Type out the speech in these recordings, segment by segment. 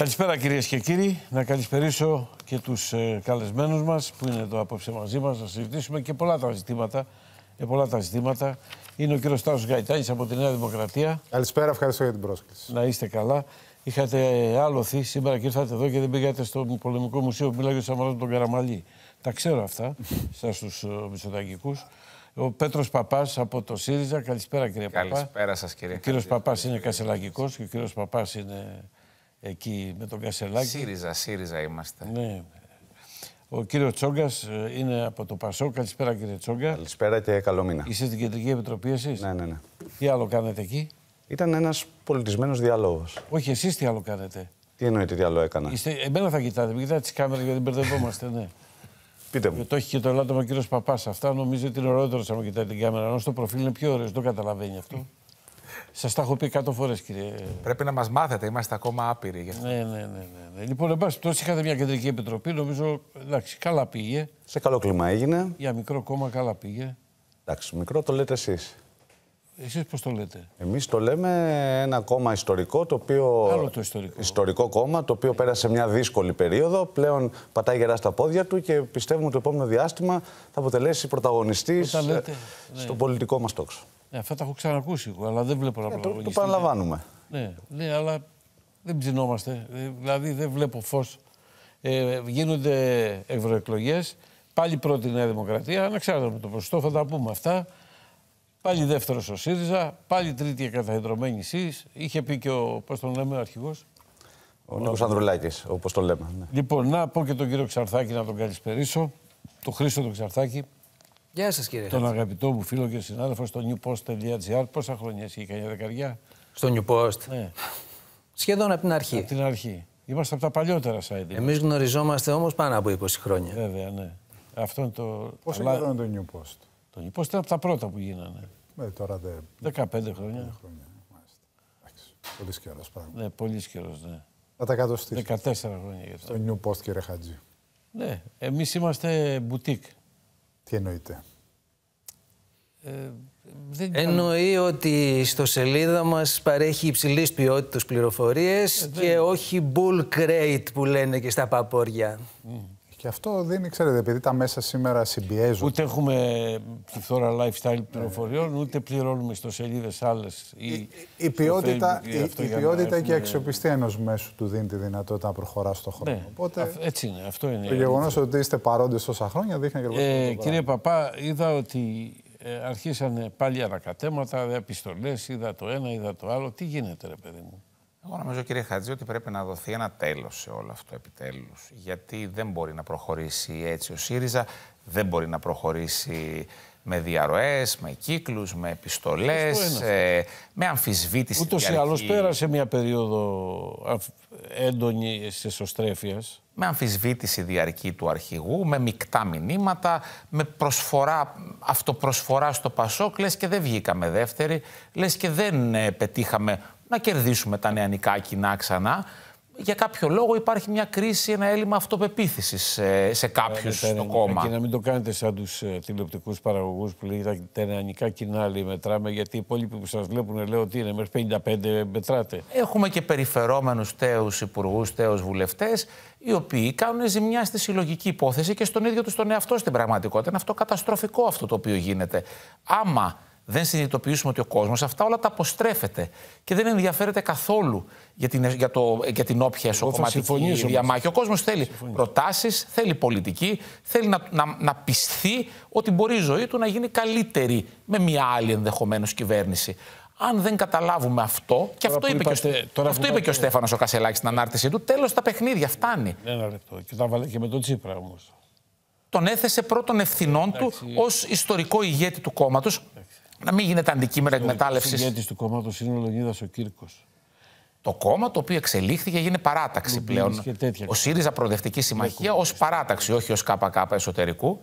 Καλησπέρα κυρίες και κύριοι. Να καλησπερίσω και τους καλεσμένους μας που είναι εδώ απόψε μαζί μας να συζητήσουμε και πολλά τα ζητήματα. Είναι ο κύριος Τάσος Γαϊτάνης από τη Νέα Δημοκρατία. Καλησπέρα, ευχαριστώ για την πρόσκληση. Να είστε καλά. Είχατε άλοθη σήμερα και ήρθατε εδώ και δεν πήγατε στο Πολεμικό Μουσείο που μιλάει ο Σαμαράς με τον Καραμαλή. Τα ξέρω αυτά, σας τους μητσοτακικούς. Ο Πέτρος Παπάς από το ΣΥΡΙΖΑ. Καλησπέρα κύριε Παπά. Καλησπέρα σας κύριε. Ο κύριος Παπάς είναι κασελακικός και ο κύριος Παπάς είναι εκεί με τον Κασελάκη. ΣΥΡΙΖΑ είμαστε. Ναι. Ο κύριος Τσόγκας είναι από το ΠΑΣΟΚ. Καλησπέρα κύριε Τσόγκα. Καλησπέρα και καλό μήνα. Είστε στην Κεντρική Επιτροπή εσείς? Ναι. Τι άλλο κάνετε εκεί? Ήταν ένας πολιτισμένος διάλογος. Όχι, εσείς τι άλλο κάνετε? Τι εννοείται τι άλλο έκανα? Εμένα θα κοιτάτε, μην κοιτάτε τις κάμερες γιατί μπερδευόμαστε, ναι. Πείτε μου. Το έχει και το ελάττωμα ο κύριος Παπάς. Αυτά νομίζω ότι είναι ωραιότερο σαν να κοιτάτε την κάμερα. Ενώ στο προφίλ είναι πιο ωραίο, δεν το καταλαβαίνει αυτό. Σας τα έχω πει 100 φορές, κύριε. Πρέπει να μας μάθετε, είμαστε ακόμα άπειροι γι' αυτό. Ναι. Λοιπόν, εν πάση περιπτώσει, είχατε μια Κεντρική Επιτροπή, νομίζω εντάξει, καλά πήγε. Σε καλό κλίμα έγινε. Για μικρό κόμμα, καλά πήγε. Εντάξει, μικρό το λέτε εσείς. Εσείς πώς το λέτε? Εμείς το λέμε ένα κόμμα ιστορικό, το οποίο. Άλλο το ιστορικό. Ιστορικό κόμμα, το οποίο πέρασε μια δύσκολη περίοδο. Πλέον πατάει γερά στα πόδια του και πιστεύουμε ότι το επόμενο διάστημα θα αποτελέσει πρωταγωνιστής στο πολιτικό μας τόξο. Ναι, αυτά τα έχω ξανακούσει εγώ, αλλά δεν βλέπω να πρωταγωνιστεί. Το παραλαμβάνουμε. Ναι, αλλά δεν ψινόμαστε. Δηλαδή δεν βλέπω φως. Γίνονται ευρωεκλογές. Πάλι πρώτη Νέα Δημοκρατία. Ανεξάρτητα με το ποσοστό, θα τα πούμε αυτά. Πάλι δεύτερος ο ΣΥΡΙΖΑ. Πάλι τρίτη εκαταϊδρωμένη ΣΥΣ. Είχε πει και ο, πώς τον λέμε, ο αρχηγός. Ο Νίκος Ανδρουλάκης, όπως το λέμε. Ναι. Λοιπόν, να πω και τον κύριο Ξαρθάκη να τον καλησπερίσω. Τον Χρήστο τον Ξαρθάκη. Γεια σας κύριε. Τον αγαπητό μου φίλο και συνάδελφο στο newpost.gr. Πόσα χρόνια έχει, κανένα δεκαριά? Στο New Post. Ναι. Σχεδόν από την αρχή. Από την αρχή. Είμαστε από τα παλιότερα site. Εμείς γνωριζόμαστε όμως πάνω από 20 χρόνια. Βέβαια, ναι. Αυτό είναι το. Πόσο καιρό είναι το New Post? Το New Post ήταν από τα πρώτα που γίνανε. Τώρα 15 χρόνια. Πολύ καιρός πράγμα. Ναι, πολύ καιρός, ναι. Θα τα κατοστήσω. 14 χρόνια γι' αυτό. Στο New Post, κύριε Χατζή. Ναι, εμείς είμαστε μπουτίκ. Τι εννοείται? Εννοεί ότι η ιστοσελίδα μας παρέχει υψηλής ποιότητας πληροφορίες και όχι bull crate που λένε και στα παπόρια. Και αυτό δίνει, ξέρετε, επειδή τα μέσα σήμερα συμπιέζουν. Ούτε έχουμε πληθώρα lifestyle πληροφοριών, ούτε πληρώνουμε ιστοσελίδες άλλες. Η ποιότητα και η αξιοπιστία ενός μέσου του δίνει τη δυνατότητα να προχωρά στον χρόνο. Ναι, οπότε, έτσι είναι. Αυτό είναι. Το γεγονός ότι είστε παρόντες τόσα χρόνια δείχνει ακριβώς. Κύριε Παπά, είδα ότι αρχίσανε πάλι ανακατέματα, επιστολές, είδα το ένα, είδα το άλλο. Τι γίνεται, ρε παιδί μου? Εγώ νομίζω, κύριε Χατζή, ότι πρέπει να δοθεί ένα τέλος σε όλο αυτό επιτέλους. Γιατί δεν μπορεί να προχωρήσει έτσι ο ΣΥΡΙΖΑ, δεν μπορεί να προχωρήσει με διαρροές, με κύκλους, με επιστολές, με αμφισβήτηση. Ούτως ή άλλως πέρασε μια περίοδο έντονη εσωστρέφειας. Με αμφισβήτηση διαρκή του αρχηγού, με μεικτά μηνύματα, με προσφορά, αυτοπροσφορά στο ΠΑΣΟΚ, λες και δεν βγήκαμε δεύτεροι, λες και δεν πετύχαμε να κερδίσουμε τα νεανικά κοινά ξανά. Για κάποιο λόγο υπάρχει μια κρίση, ένα έλλειμμα αυτοπεποίθησης σε κάποιους στο κόμμα. Και να μην το κάνετε σαν τους τηλεοπτικούς παραγωγούς που λέγεται τα νεανικά κοινά, λέει, μετράμε, γιατί οι υπόλοιποι που σας βλέπουν λέω ότι είναι μέχρι 55 μετράτε. Έχουμε και περιφερόμενους τέους υπουργούς, τέους βουλευτές, οι οποίοι κάνουν ζημιά στη συλλογική υπόθεση και στον ίδιο τους τον εαυτό στην πραγματικότητα. Είναι αυτό καταστροφικό αυτό το οποίο γίνεται. Άμα δεν συνειδητοποιήσουμε ότι ο κόσμος αυτά όλα τα αποστρέφεται και δεν ενδιαφέρεται καθόλου για την όποια εσωκομματική διαμάχη. Ο κόσμος θέλει προτάσεις, θέλει πολιτική, θέλει να πιστεί ότι μπορεί η ζωή του να γίνει καλύτερη με μια άλλη ενδεχομένως κυβέρνηση. Αν δεν καταλάβουμε αυτό, και αυτό είπε και ο Στέφανος ο Κασελάκης στην ανάρτησή του, τέλος τα παιχνίδια, φτάνει. Ένα λεπτό. Και τα βάλε και με τον Τσίπρα όμως. Τον έθεσε πρώτων ευθυνών του ως ιστορικό ηγέτη του κόμματος. Να μην γίνεται αντικείμενο εκμετάλλευσης. Ο ηγέτης του κόμματος είναι ο Λεωνίδας ο Κύρκος. Το κόμμα το οποίο εξελίχθηκε έγινε παράταξη πλέον. Ο ΣΥΡΙΖΑ Προοδευτική Συμμαχία ως παράταξη, όχι ως ΚΚ εσωτερικού.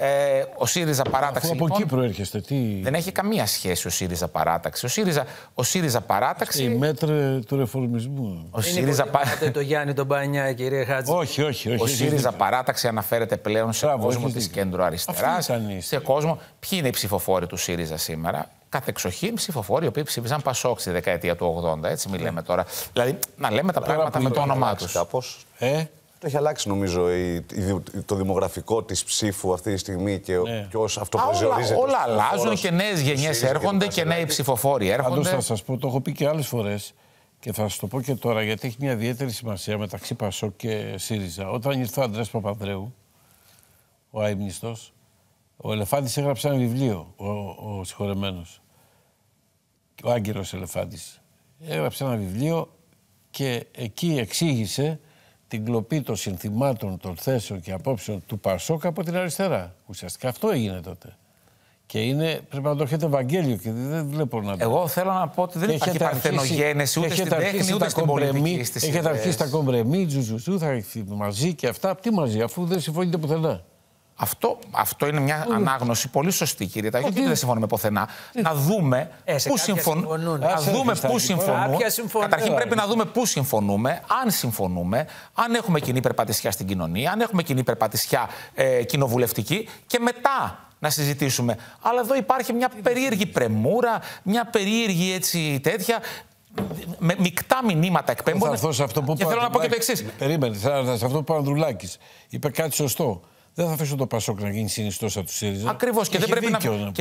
Ο ΣΥΡΙΖΑ παράταξη. Από εκεί προέρχεστε, τι. Δεν έχει καμία σχέση ο ΣΥΡΙΖΑ παράταξη. Ο ΣΥΡΙΖΑ παράταξη. Η μέτρη του ρεφορμισμού. Ο ΣΥΡΙΖΑ παράταξη. Το Γιάννη τον Πανιά, κύριε Χάτζη. Όχι. Ο ΣΥΡΙΖΑ παράταξη αναφέρεται πλέον σε κόσμο της κέντρο-αριστεράς. Σε κόσμο. Ποιοι είναι οι ψηφοφόροι του ΣΥΡΙΖΑ σήμερα? κατεξοχήν ψηφοφόροι οι οποίοι ψήφιζαν Πασόκ στη δεκαετία του 80. Έτσι μιλάμε τώρα. Δηλαδή, να λέμε τα πράγματα με το όνομά τους. Το έχει αλλάξει νομίζω το δημογραφικό της ψήφου αυτή τη στιγμή και ποιος αυτοπροσδιορίζεται. Όλα αλλάζουν και νέες γενιές έρχονται και νέοι ψηφοφόροι έρχονται. Πάντως θα σας πω, το έχω πει και άλλες φορές και θα σας το πω και τώρα, γιατί έχει μια ιδιαίτερη σημασία μεταξύ Πασόκ και ΣΥΡΙΖΑ. Όταν ήρθε ο Ανδρέας Παπανδρέου, ο αείμνηστος, ο Ελεφάντης έγραψε ένα βιβλίο, ο συγχωρεμένος, ο Άγγελος Ελεφάντης. Έγραψε ένα βιβλίο και εκεί εξήγησε την κλοπή των συνθημάτων, των θέσεων και απόψεων του Πασόκ από την αριστερά. Ουσιαστικά αυτό έγινε τότε. Και πρέπει να το έχετε Ευαγγέλιο και δεν βλέπω να το... Εγώ θέλω να πω ότι δεν υπάρχει παρθενογένεση ούτε στην τέχνη ούτε στην πολιτική. Έχετε αρχίσει τα κομπρεμί, τζουζουζού, θα έρθει μαζί και αυτά. Τι μαζί, αφού δεν συμφωνείτε πουθενά. Αυτό είναι μια ανάγνωση πολύ σωστή, κύριε Ταγιώτη, γιατί δεν συμφωνούμε πουθενά. Να δούμε πού συμφωνούν. Καταρχήν πρέπει να δούμε πού συμφωνούμε, αν συμφωνούμε, αν έχουμε κοινή περπατησιά στην κοινωνία, αν έχουμε κοινή περπατησιά κοινοβουλευτική και μετά να συζητήσουμε. Αλλά εδώ υπάρχει μια περίεργη πρεμούρα, μια περίεργη έτσι τέτοια. Με μεικτά μηνύματα εκπέμπονται. Και θέλω να πω και το εξής. Περίμενε, σε αυτό που είπε ο Ανδρουλάκης. Είπε κάτι σωστό. Δεν θα αφήσω το Πασόκ να γίνει συνιστόσα του ΣΥΡΙΖΑ. Ακριβώς. Και δεν πρέπει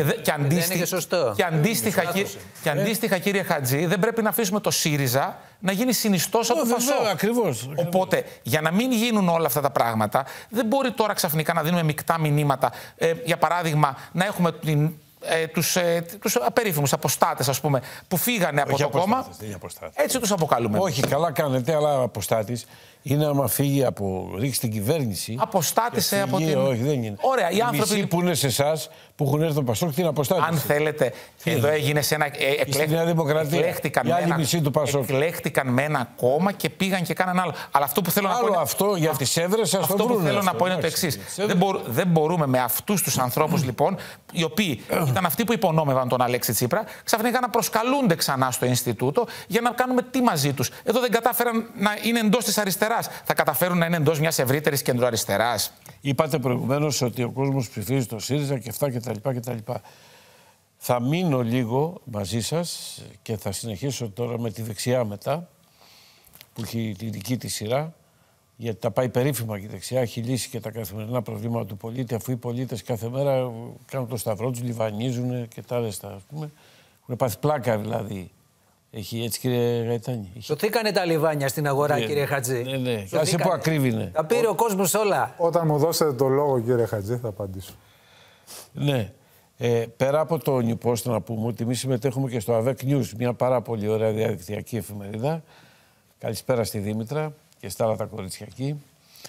και αντίστοιχα, κύριε Χατζή, δεν πρέπει να αφήσουμε το ΣΥΡΙΖΑ να γίνει συνιστόσα του Πασόκ. Ακριβώς. Οπότε, για να μην γίνουν όλα αυτά τα πράγματα, δεν μπορεί τώρα ξαφνικά να δίνουμε μεικτά μηνύματα. Για παράδειγμα, να έχουμε τους απερίφημους αποστάτες, ας πούμε, που φύγανε από το κόμμα. Έτσι τους αποκαλούμε. Όχι, καλά κάνετε, αλλά αποστάτης είναι άμα φύγει ρίξει την κυβέρνηση. Αποστάτης από την... Όχι, δεν είναι. Ωραία, οι άνθρωποι μισοί που είναι σε εσάς, που έχουν έρθει το Πασόκ, τι είναι αποστάτης. Αν θέλετε, εδώ έγινε σε ένα... Στην Νέα Δημοκρατία, η άλλη μισή του Πασόκ. Εκλέχτηκαν με ένα κόμμα και πήγαν και κάναν άλλο. Αλλά αυτό που θέλω να πω... αυτό για τις έδρες σας το βρουν. Αυτό που θέλω να πω είναι το εξής. Δεν μπορούμε με αυτούς τους ανθρώπους, λοιπόν, οι οποίοι ήταν αυτοί που υπονόμευαν τον Αλέξη Τσίπρα, ξαφνικά να προσκαλούνται ξανά στο Ινστιτούτο για να κάνουμε τι μαζί τους. Εδώ δεν κατάφεραν να είναι εντός της αριστεράς. Θα καταφέρουν να είναι εντός μιας ευρύτερης κεντροαριστεράς. Είπατε προηγουμένως ότι ο κόσμος ψηφίζει το ΣΥΡΙΖΑ και αυτά κτλ. Θα μείνω λίγο μαζί σας και θα συνεχίσω τώρα με τη δεξιά μετά, που έχει τη δική της σειρά, γιατί τα πάει περίφημα και η δεξιά, έχει λύσει και τα καθημερινά προβλήματα του πολίτη, αφού οι πολίτες κάθε μέρα κάνουν το σταυρό τους, λιβανίζουν και τα άλλα, ας πούμε. Έχουν πάθει πλάκα δηλαδή. Έχει έτσι, κύριε Γαϊτάνη. Σωθήκανε τα λιβάνια στην αγορά, κύριε Χατζή. Ναι. Άσε που ακρίβεινε. Τα πήρε ο κόσμος όλα. Όταν μου δώσετε το λόγο, κύριε Χατζή, θα απαντήσω. Ναι. Πέρα από το New Post, να πούμε ότι εμείς συμμετέχουμε και στο Avec News, μια πάρα πολύ ωραία διαδικτυακή εφημερίδα. Καλησπέρα στη Δήμητρα και στα άλλα τα κορίτσια εκεί.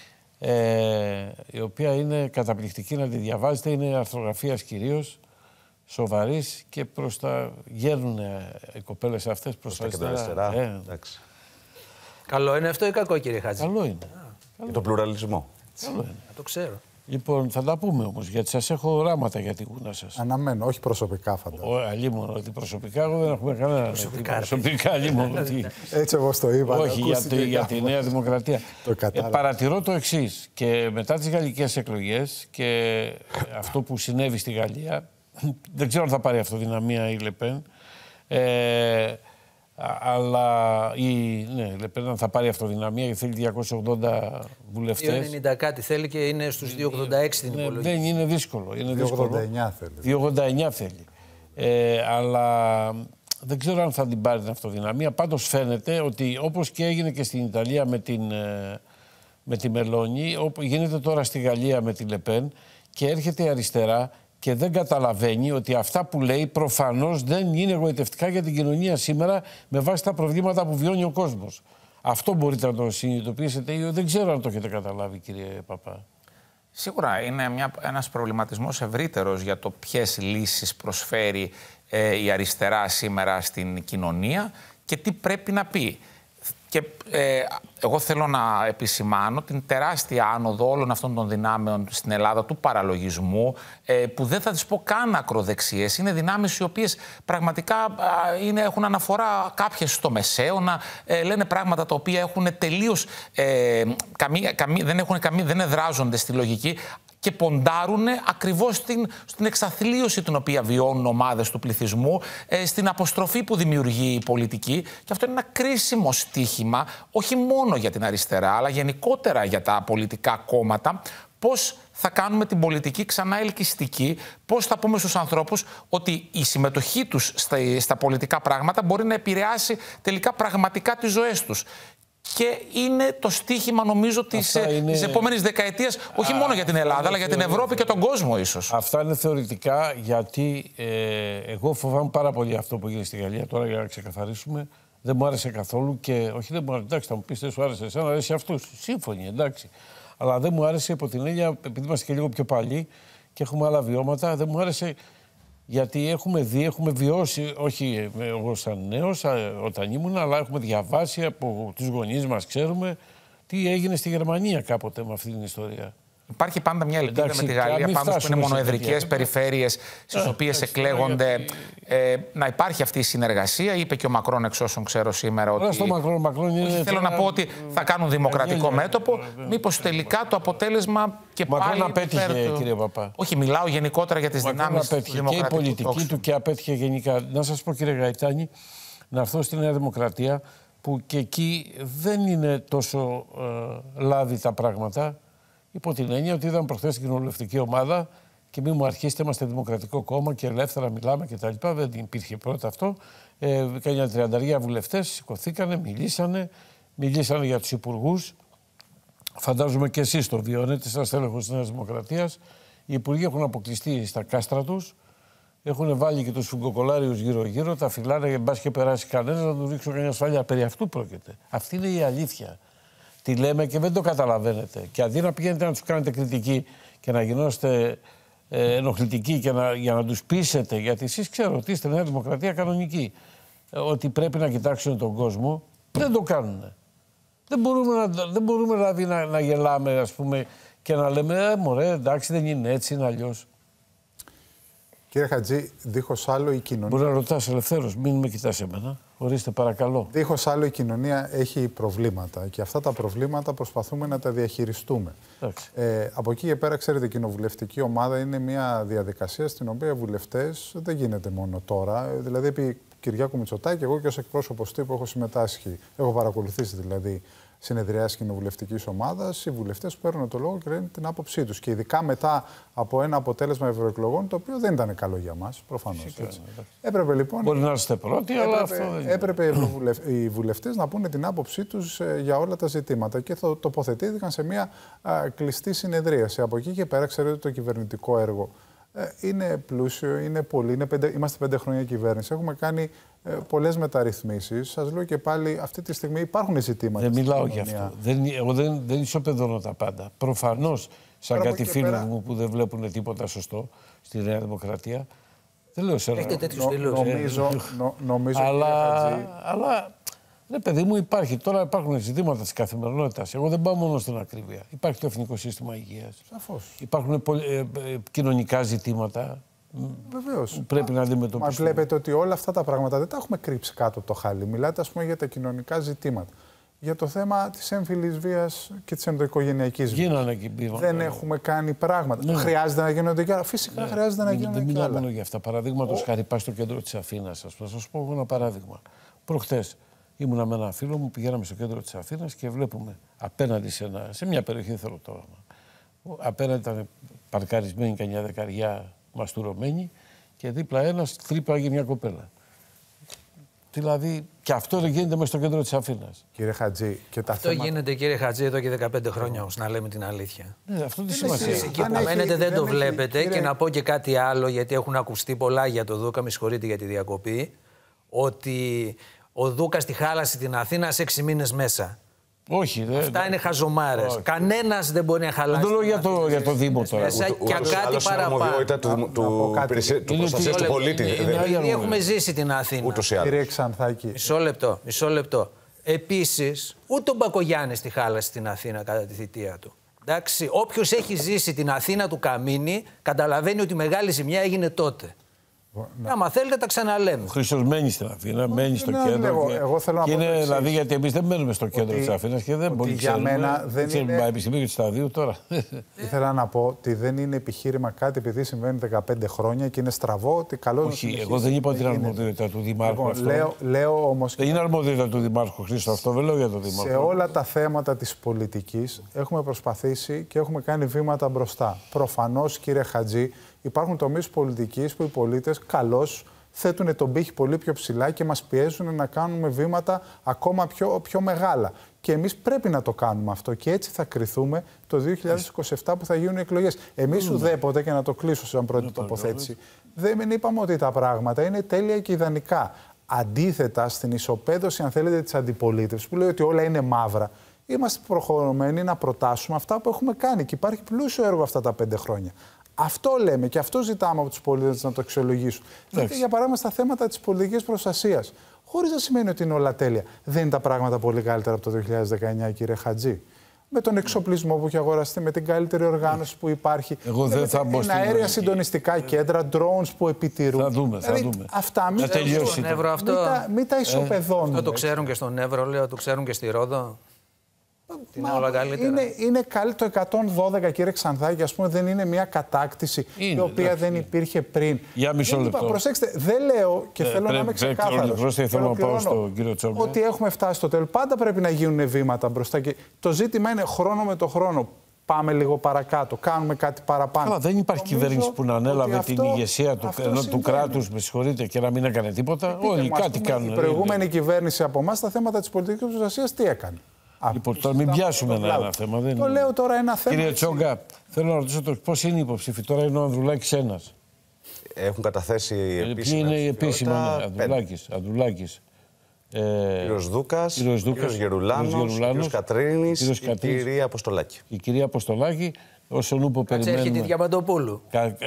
Η οποία είναι καταπληκτική να τη διαβάζετε, είναι αρθρογραφίας κυρίως. Σοβαρής και γέρνουν οι κοπέλες αυτές προς τα αριστερά. Καλό είναι αυτό ή κακό, κύριε Χατζή? Καλό είναι. Για τον πλουραλισμό. Καλό είναι. Το ξέρω. Λοιπόν, θα τα πούμε όμως, γιατί σας έχω οράματα για τη γούνα σας. Αναμένω, όχι προσωπικά φαντάζομαι. Αλλήμον, ότι προσωπικά εγώ δεν έχουμε κανένα. Προσωπικά, αλλήμον. Έτσι όπως το είπα. Όχι, για τη Νέα Δημοκρατία. Παρατηρώ το εξής. Και μετά τις γαλλικές εκλογές και αυτό που συνέβη στη Γαλλία, δεν ξέρω αν θα πάρει αυτοδυναμία η Λεπέν, αλλά η Λεπέν θα πάρει αυτοδυναμία γιατί θέλει 280 βουλευτές. 290 κάτι θέλει και είναι στους 286 την υπολογή. Δεν είναι δύσκολο. 289 θέλει. 289 θέλει. Αλλά δεν ξέρω αν θα την πάρει την αυτοδυναμία. Πάντως φαίνεται ότι όπως και έγινε και στην Ιταλία με τη Μελόνι, γίνεται τώρα στη Γαλλία με τη Λεπέν και έρχεται η αριστερά και δεν καταλαβαίνει ότι αυτά που λέει προφανώς δεν είναι εγωιτευτικά για την κοινωνία σήμερα με βάση τα προβλήματα που βιώνει ο κόσμος. Αυτό μπορείτε να το συνειδητοποιήσετε ή δεν ξέρω αν το έχετε καταλάβει, κύριε Παπά. Σίγουρα είναι ένας προβληματισμός ευρύτερος για το ποιες λύσεις προσφέρει η αριστερά σήμερα στην κοινωνία και τι πρέπει να πει. Και εγώ θέλω να επισημάνω την τεράστια άνοδο όλων αυτών των δυνάμεων στην Ελλάδα του παραλογισμού, που δεν θα τις πω καν ακροδεξιές. Είναι δυνάμεις οι οποίες πραγματικά έχουν αναφορά κάποιες στο μεσαίωνα, λένε πράγματα τα οποία έχουν τελείως δεν εδράζονται στη λογική. και ποντάρουν ακριβώς στην εξαθλίωση την οποία βιώνουν ομάδες του πληθυσμού, στην αποστροφή που δημιουργεί η πολιτική. Και αυτό είναι ένα κρίσιμο στίχημα, όχι μόνο για την αριστερά, αλλά γενικότερα για τα πολιτικά κόμματα. Πώς θα κάνουμε την πολιτική ξανά ελκυστική, πώς θα πούμε στους ανθρώπους ότι η συμμετοχή τους στα πολιτικά πράγματα μπορεί να επηρεάσει τελικά πραγματικά τις ζωές τους. Και είναι το στίχημα, νομίζω, της επόμενης δεκαετίας, όχι μόνο για την Ελλάδα, αλλά για την Ευρώπη και τον κόσμο ίσως. Αυτά είναι θεωρητικά, γιατί εγώ φοβάμαι πάρα πολύ αυτό που γίνεται στη Γαλλία τώρα, για να ξεκαθαρίσουμε. Δεν μου άρεσε καθόλου και όχι, δεν μου άρεσε. Εντάξει, θα μου πεις, δεν σου άρεσε εσένα, αρέσει αυτούς. Σύμφωνοι, εντάξει. Αλλά δεν μου άρεσε υπό την έννοια, επειδή είμαστε και λίγο πιο παλιοί και έχουμε άλλα βιώματα, δεν μου άρεσε γιατί έχουμε βιώσει, όχι εγώ σαν νέος όταν ήμουν, αλλά έχουμε διαβάσει από τους γονείς μας, ξέρουμε τι έγινε στη Γερμανία κάποτε με αυτή την ιστορία. Υπάρχει πάντα μια ελπίδα με τη Γαλλία, πάντως που είναι μονοεδρικές περιφέρειες στις οποίες εκλέγονται, να υπάρχει αυτή η συνεργασία. Είπε και ο Μακρόν, εξ όσων ξέρω σήμερα, ότι θέλω να πω ότι θα κάνουν δημοκρατικό μέτωπο. Μήπως τελικά το αποτέλεσμα και πάλι... Μακρόν απέτυχε, κύριε Παπά. Όχι, μιλάω γενικότερα για τις δυνάμεις του δημοκρατικού. Και η πολιτική του και απέτυχε γενικά. Να σας πω, κύριε Γαϊτάνη, να έρθω στη Νέα Δημοκρατία, που και εκεί δεν είναι τόσο λάδι τα πράγματα. Υπό την έννοια ότι είδαμε προχθές την κοινοβουλευτική ομάδα και μην μου αρχίσετε, είμαστε δημοκρατικό κόμμα και ελεύθερα μιλάμε κτλ. Δεν υπήρχε πρώτα αυτό. Κανιά 30 βουλευτές σηκωθήκανε, μιλήσανε για τους υπουργούς. Φαντάζομαι και εσείς το βιώνετε, σαν στέλεχος της Νέας Δημοκρατίας. Οι υπουργοί έχουν αποκλειστεί στα κάστρα τους. Έχουν βάλει και τους φουγκοκολάριους γύρω-γύρω, τα φυλάνε, μπα και περάσει κανένας να του ρίξουν κανένα ασφάλεια. Περί αυτού πρόκειται. Αυτή είναι η αλήθεια. Τι λέμε και δεν το καταλαβαίνετε. Και αντί να πηγαίνετε να τους κάνετε κριτική και να γινώσετε ενοχλητικοί και για να τους πείσετε, γιατί εσείς ξέρω ότι είστε Νέα Δημοκρατία κανονική, ότι πρέπει να κοιτάξουν τον κόσμο, δεν το κάνουν. Δεν μπορούμε δηλαδή να γελάμε, ας πούμε, και να λέμε μωρέ, εντάξει, δεν είναι έτσι, είναι αλλιώς. Κύριε Χατζή, δίχως άλλο η κοινωνία... Μπορεί να ρωτάς ελευθέρως, μην με κοιτάς εμένα. Ορίστε, παρακαλώ. Δίχως άλλο η κοινωνία έχει προβλήματα και αυτά τα προβλήματα προσπαθούμε να τα διαχειριστούμε. Από εκεί και πέρα, ξέρετε, η κοινοβουλευτική ομάδα είναι μια διαδικασία στην οποία οι βουλευτές δεν γίνεται μόνο τώρα. Δηλαδή, επί Κυριάκου Μητσοτάκη, εγώ και ως εκπρόσωπος τύπου έχω συμμετάσχει, έχω παρακολουθήσει δηλαδή συνεδριάσεις κοινοβουλευτικής ομάδας, οι βουλευτές παίρνουν το λόγο και λένε την άποψή τους. Και ειδικά μετά από ένα αποτέλεσμα ευρωεκλογών, το οποίο δεν ήταν καλό για μας, προφανώς. Έπρεπε λοιπόν. Μπορεί να είστε πρώτοι, αλλά αυτό δεν είναι. Έπρεπε οι βουλευτές να πούνε την άποψή τους για όλα τα ζητήματα και τοποθετήθηκαν σε μια κλειστή συνεδρίαση. Από εκεί και πέρα, ξέρετε, το κυβερνητικό έργο είναι πλούσιο, είναι πολύ. Είμαστε 5 χρόνια κυβέρνηση. Έχουμε κάνει πολλές μεταρρυθμίσεις. Σας λέω και πάλι, αυτή τη στιγμή υπάρχουν ζητήματα. Δεν μιλάω γι' αυτό. Εγώ δεν ισοπεδώνω τα πάντα. Προφανώς, σαν κάτι φίλους μου που δεν βλέπουν τίποτα σωστό στη Νέα Δημοκρατία. Δεν λέω σε έχετε τέτοιους φίλους. Νομίζω αλλά ναι, παιδί μου, υπάρχουν ζητήματα της καθημερινότητας. Εγώ δεν πάω μόνο στην ακρίβεια. Υπάρχει το Εθνικό Σύστημα Υγείας. Σαφώς. Υπάρχουν κοινωνικά ζητήματα. Βεβαίως. Πρέπει να αντιμετωπίσουμε. Μα βλέπετε ότι όλα αυτά τα πράγματα δεν τα έχουμε κρύψει κάτω από το χάλι. Μιλάτε, ας πούμε, για τα κοινωνικά ζητήματα. Για το θέμα της έμφυλης βίας και της ενδοοικογενειακής βίας. Γίνανε εκεί πίσω. Δεν έχουμε κάνει πράγματα. Ναι. Χρειάζεται να γίνονται και άλλα. Φυσικά χρειάζεται να γίνονται και άλλα. Δεν μιλάω μόνο για αυτά. Παραδείγματος χάρη, πάει στο κέντρο της Αθήνας. Θα σας πω εγώ ένα παράδειγμα. Προχτές ήμουνα με ένα φίλο μου, πηγαίναμε στο κέντρο της Αθήνας και βλέπουμε απέναντι σε μια περιοχή, δεν θέλω το όνομα. Απέναντι ήταν παρκαρισμένη κανιά δεκαριά μαστουρωμένη και δίπλα ένας τρύπαγε μια κοπέλα. Δηλαδή, και αυτό δεν γίνεται μέσα στο κέντρο της Αθήνας. Κύριε Χατζή, και τα αυτό θέματα... γίνεται, κύριε Χατζή, εδώ και 15 χρόνια όμως, να λέμε την αλήθεια. Ναι, αυτό τι σημασία έχει. Εκεί που μένετε δεν το βλέπετε. Κύριε... Και να πω και κάτι άλλο, γιατί έχουν ακουστεί πολλά για το Δούκα, με συγχωρείτε για τη διακοπή, ότι ο Δούκας τη χάλασε την Αθήνα σε 6 μήνες μέσα. Όχι, αυτά είναι χαζομάρες. Κανένας δεν μπορεί να χαλάσει. Δεν το λέω για το Δήμο τώρα. Και κάτι παραπάνω. Του προστασίας του πολίτη. Έχουμε ζήσει την Αθήνα. Κύριε Ξανθάκη. Μισό λεπτό. Επίσης, ούτε ο Μπακογιάννης τη χάλασε την Αθήνα κατά τη θητεία του. Εντάξει, όποιος έχει ζήσει την Αθήνα του Καμίνη, καταλαβαίνει ότι η μεγάλη ζημιά έγινε τότε. Άμα θέλετε, τα ξαναλέμε. Ο Χρήστος μένει στην Αθήνα, μένει στο κέντρο. Εγώ θέλω να πω. Είναι δηλαδή γιατί εμείς δεν μένουμε στο κέντρο της Αθήνας και δεν μπορεί για μένα δεν είναι. επιστημίου και του σταδίου τώρα. Ήθελα να πω ότι δεν είναι επιχείρημα κάτι επειδή συμβαίνει 15 χρόνια και είναι στραβό ότι καλό είναι. Όχι, εγώ δεν είπα ότι είναι αρμοδιότητα του Δημάρχου. Λοιπόν, λέω όμως. Δεν είναι αρμοδιότητα του Δημάρχου, Χρήστο, αυτό δεν λέω για τον Δημάρχο. Σε όλα τα θέματα της πολιτικής έχουμε προσπαθήσει και έχουμε κάνει βήματα μπροστά. Προφανώς, κύριε Χατζή, υπάρχουν τομείς πολιτικής που οι πολίτες καλώς θέτουν τον πύχη πολύ πιο ψηλά και μας πιέζουν να κάνουμε βήματα ακόμα πιο μεγάλα. Και εμείς πρέπει να το κάνουμε αυτό και έτσι θα κριθούμε το 2027 που θα γίνουν οι εκλογές. Εμείς ουδέποτε, και να το κλείσω σαν πρώτη τοποθέτηση, δεν είπαμε ότι τα πράγματα είναι τέλεια και ιδανικά. Αντίθετα, στην ισοπαίδωση, αν θέλετε, της αντιπολίτευσης, που λέει ότι όλα είναι μαύρα, είμαστε προχωρημένοι να προτάσουμε αυτά που έχουμε κάνει. Και υπάρχει πλούσιο έργο αυτά τα 5 χρόνια. Αυτό λέμε και αυτό ζητάμε από τους πολίτες να το αξιολογήσουν. Δηλαδή, για παράδειγμα, στα θέματα της πολιτικής προστασίας, χωρίς να σημαίνει ότι είναι όλα τέλεια, δεν είναι τα πράγματα πολύ καλύτερα από το 2019, κύριε Χατζή. Με τον εξοπλισμό που έχει αγοραστεί, με την καλύτερη οργάνωση που υπάρχει. Εγώ δεν θα μπω στην αέρια συντονιστικά κέντρα, drones που επιτηρούν. Θα δούμε. Αυτά μην τα ισοπεδώνουν. Αυτό το ξέρουν και στον Εύρο, λέω, το ξέρουν και στη Ρόδο. Είναι όλα καλύτερα. Είναι καλύτερο το 112, κύριε Ξανθάκη, ας πούμε, δεν είναι μια κατάκτηση η οποία δεν υπήρχε πριν. Για μισό λεπτό. Προσέξτε, δεν λέω και θέλω να είμαι ξεκάθαρος. Θέλω να πάω στον κύριο Τσόμπα. Ότι έχουμε φτάσει στο τέλος. Πάντα πρέπει να γίνουν βήματα μπροστά. Και το ζήτημα είναι χρόνο με το χρόνο. Πάμε λίγο παρακάτω, κάνουμε κάτι παραπάνω. Αλλά δεν υπάρχει κυβέρνηση που να ανέλαβε την ηγεσία του κράτους, με συγχωρείτε, και να μην έκανε τίποτα. Όλοι κάτι κάνουν. Η προηγούμενη κυβέρνηση από εμάς στα θέματα της πολιτικής προστασίας τι έκανε? Λοιπόν, τώρα μην πιάσουμε ένα θέμα. Το λέω τώρα ένα θέμα. Κύριε Τσόγκα, θέλω να ρωτήσω πώς είναι οι υποψήφοι. Τώρα είναι ο Ανδρουλάκης ένας. Έχουν καταθέσει επίσημα. Ποιοι είναι οι επίσημοι? Ανδρουλάκης. Κύριος Δούκας, κύριος Γερουλάνος, κύριος Κατρίνης, η κυρία Αποστολάκη. Η κυρία Αποστολάκη, όσον ούπο περιμένουμε. Έρχεται η Διαμαντοπούλου.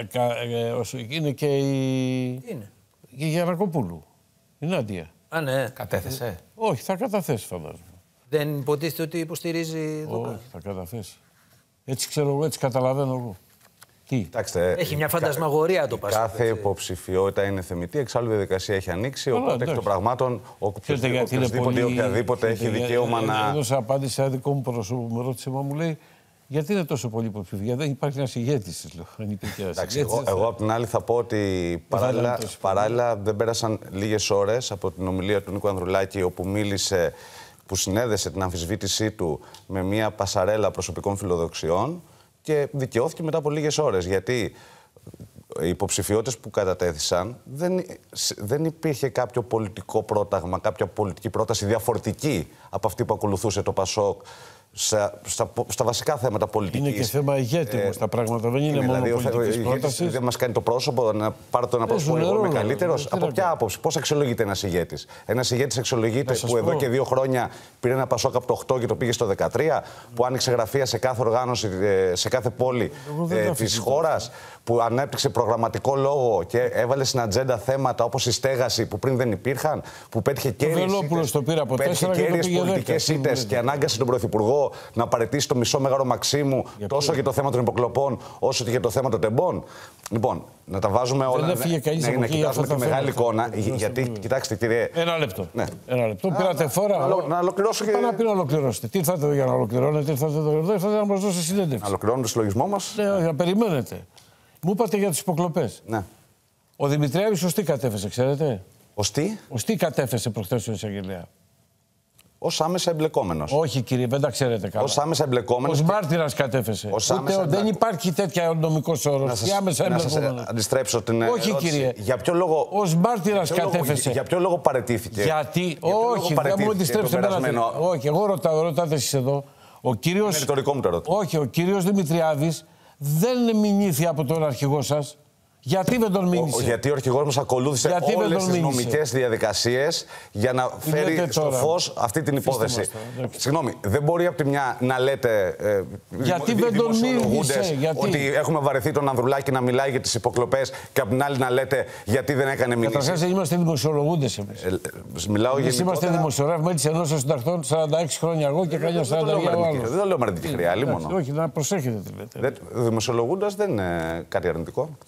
Είναι και η Γιαννακοπούλου. Η Νάντια. Α, ναι. Κατέθεσε. Όχι, θα καταθέσει, φαντάζομαι. Δεν υποτίθεται ότι υποστηρίζει Δούκα? Όχι, θα καταθέσει. Έτσι ξέρω εγώ, έτσι καταλαβαίνω εγώ. Τι? Κοιτάξτε, έχει μια φαντασμαγορία το Πασόκ. Κάθε υποψηφιότητα είναι θεμιτή, εξάλλου η διαδικασία έχει ανοίξει. Οπότε εκ των πραγμάτων, οποιοδήποτε ή οποιαδήποτε έχει δικαίωμα να. Έδωσα απάντηση σε ένα δικό μου πρόσωπο που με ρώτησε, μου λέει, γιατί είναι τόσο πολύ υποψήφοι? Γιατί δεν υπάρχει ένα ηγέτη. Εγώ απ' την άλλη θα πω ότι παράλληλα δεν πέρασαν λίγες ώρες από την ομιλία του Νίκου Ανδρουλάκη, όπου μίλησε, που συνέδεσε την αμφισβήτησή του με μια πασαρέλα προσωπικών φιλοδοξιών και δικαιώθηκε μετά από λίγες ώρες. Γιατί οι υποψηφιότητες που κατατέθησαν δεν υπήρχε κάποιο πολιτικό πρόταγμα, κάποια πολιτική πρόταση διαφορετική από αυτή που ακολουθούσε το Πασόκ στα βασικά θέματα πολιτικής. Είναι και θέμα ηγέτη όμως τα πράγματα, δεν είναι μόνο πολιτικής πρότασης. Δεν μας κάνει το πρόσωπο να πάρω το να πω εγώ είμαι καλύτερος. Από ποια άποψη, πώς αξιολογείται ένας ηγέτης? Ένας ηγέτης αξιολογείται που εδώ και 2 χρόνια πήρε ένα Πασόκ από το 8 και το πήγε στο 13, που άνοιξε γραφεία σε κάθε οργάνωση, σε κάθε πόλη της χώρας, που ανέπτυξε προγραμματικό λόγο και έβαλε στην ατζέντα θέματα όπως η στέγαση που πριν δεν υπήρχαν, που πέτυχε κέρυες πολιτικές ήττες και ανάγκασε τον Πρωθυπουργό να παραιτήσει το μισό Μέγαρο Μαξίμου τόσο για το θέμα των υποκλοπών όσο και για το θέμα των τεμπών. Λοιπόν, να τα βάζουμε όλα. Να κοιτάζουμε τη μεγάλη εικόνα. Γιατί, κοιτάξτε, κύριε. Ένα λεπτό. Πήρατε φορά. Να ολοκληρώσω και. Πάνω να ολοκληρώσετε. Τι ήρθατε εδώ για να ολοκληρώνετε? Ήρθατε να μας δώσετε συνέντευξη. Να ολοκληρώνουμε το συλλογισμό μας. Ναι, να περιμένετε. Μου είπατε για τις υποκλοπές. Ναι. Ο Δημητριάδης ως τι κατέφεσε, ξέρετε? Ως τι κατέφεσε προχθές ο εισαγγελέα? Ως άμεσα εμπλεκόμενος. Όχι, κύριε, δεν τα ξέρετε καλά. Ως άμεσα εμπλεκόμενος. Ως μάρτυρας κατέφεσε. Δεν υπάρχει τέτοια νομικός όρος. Να σας αντιστρέψω την ερώτηση. Όχι, κύριε. Για ποιο λόγο. Ως μάρτυρας κατέφεσε. Για ποιο λόγο παραιτήθηκε? Γιατί. Όχι, δεν μου αντιστρέψετε εμένα. Όχι, εγώ ρωτάτε εσείς εδώ. Ο κύριος. Είναι ρητορικό μου το ερώτημα. Όχι, ο κύριος Δημητριάδης δεν μηνύθη από τον αρχηγό σας. Γιατί δεν τον μήνυσε? Γιατί ο αρχηγός μας ακολούθησε όλες τις νομικές διαδικασίες για να φέρει στο φως αυτή την υπόθεση. Συγγνώμη, δεν μπορεί από τη μια να λέτε γιατί δεν τον μήνυσε? Ότι έχουμε βαρεθεί τον Ανδρουλάκη να μιλάει για τις υποκλοπές και από την άλλη να λέτε γιατί δεν έκανε μήνυση. Καταρχάς είμαστε δημοσιολογούντες εμείς. Εμείς είμαστε δημοσιογράφοι μέλη της Ενώσεως Συντακτών, 46 χρόνια εγώ και κανένα 40 ο άλλος. Δεν λέω με αρνητική χρειά, μόνο. Όχι, να προσέχετε τι λέτε. Δημοσιολογούντας δεν είναι κάτι αρνητικό.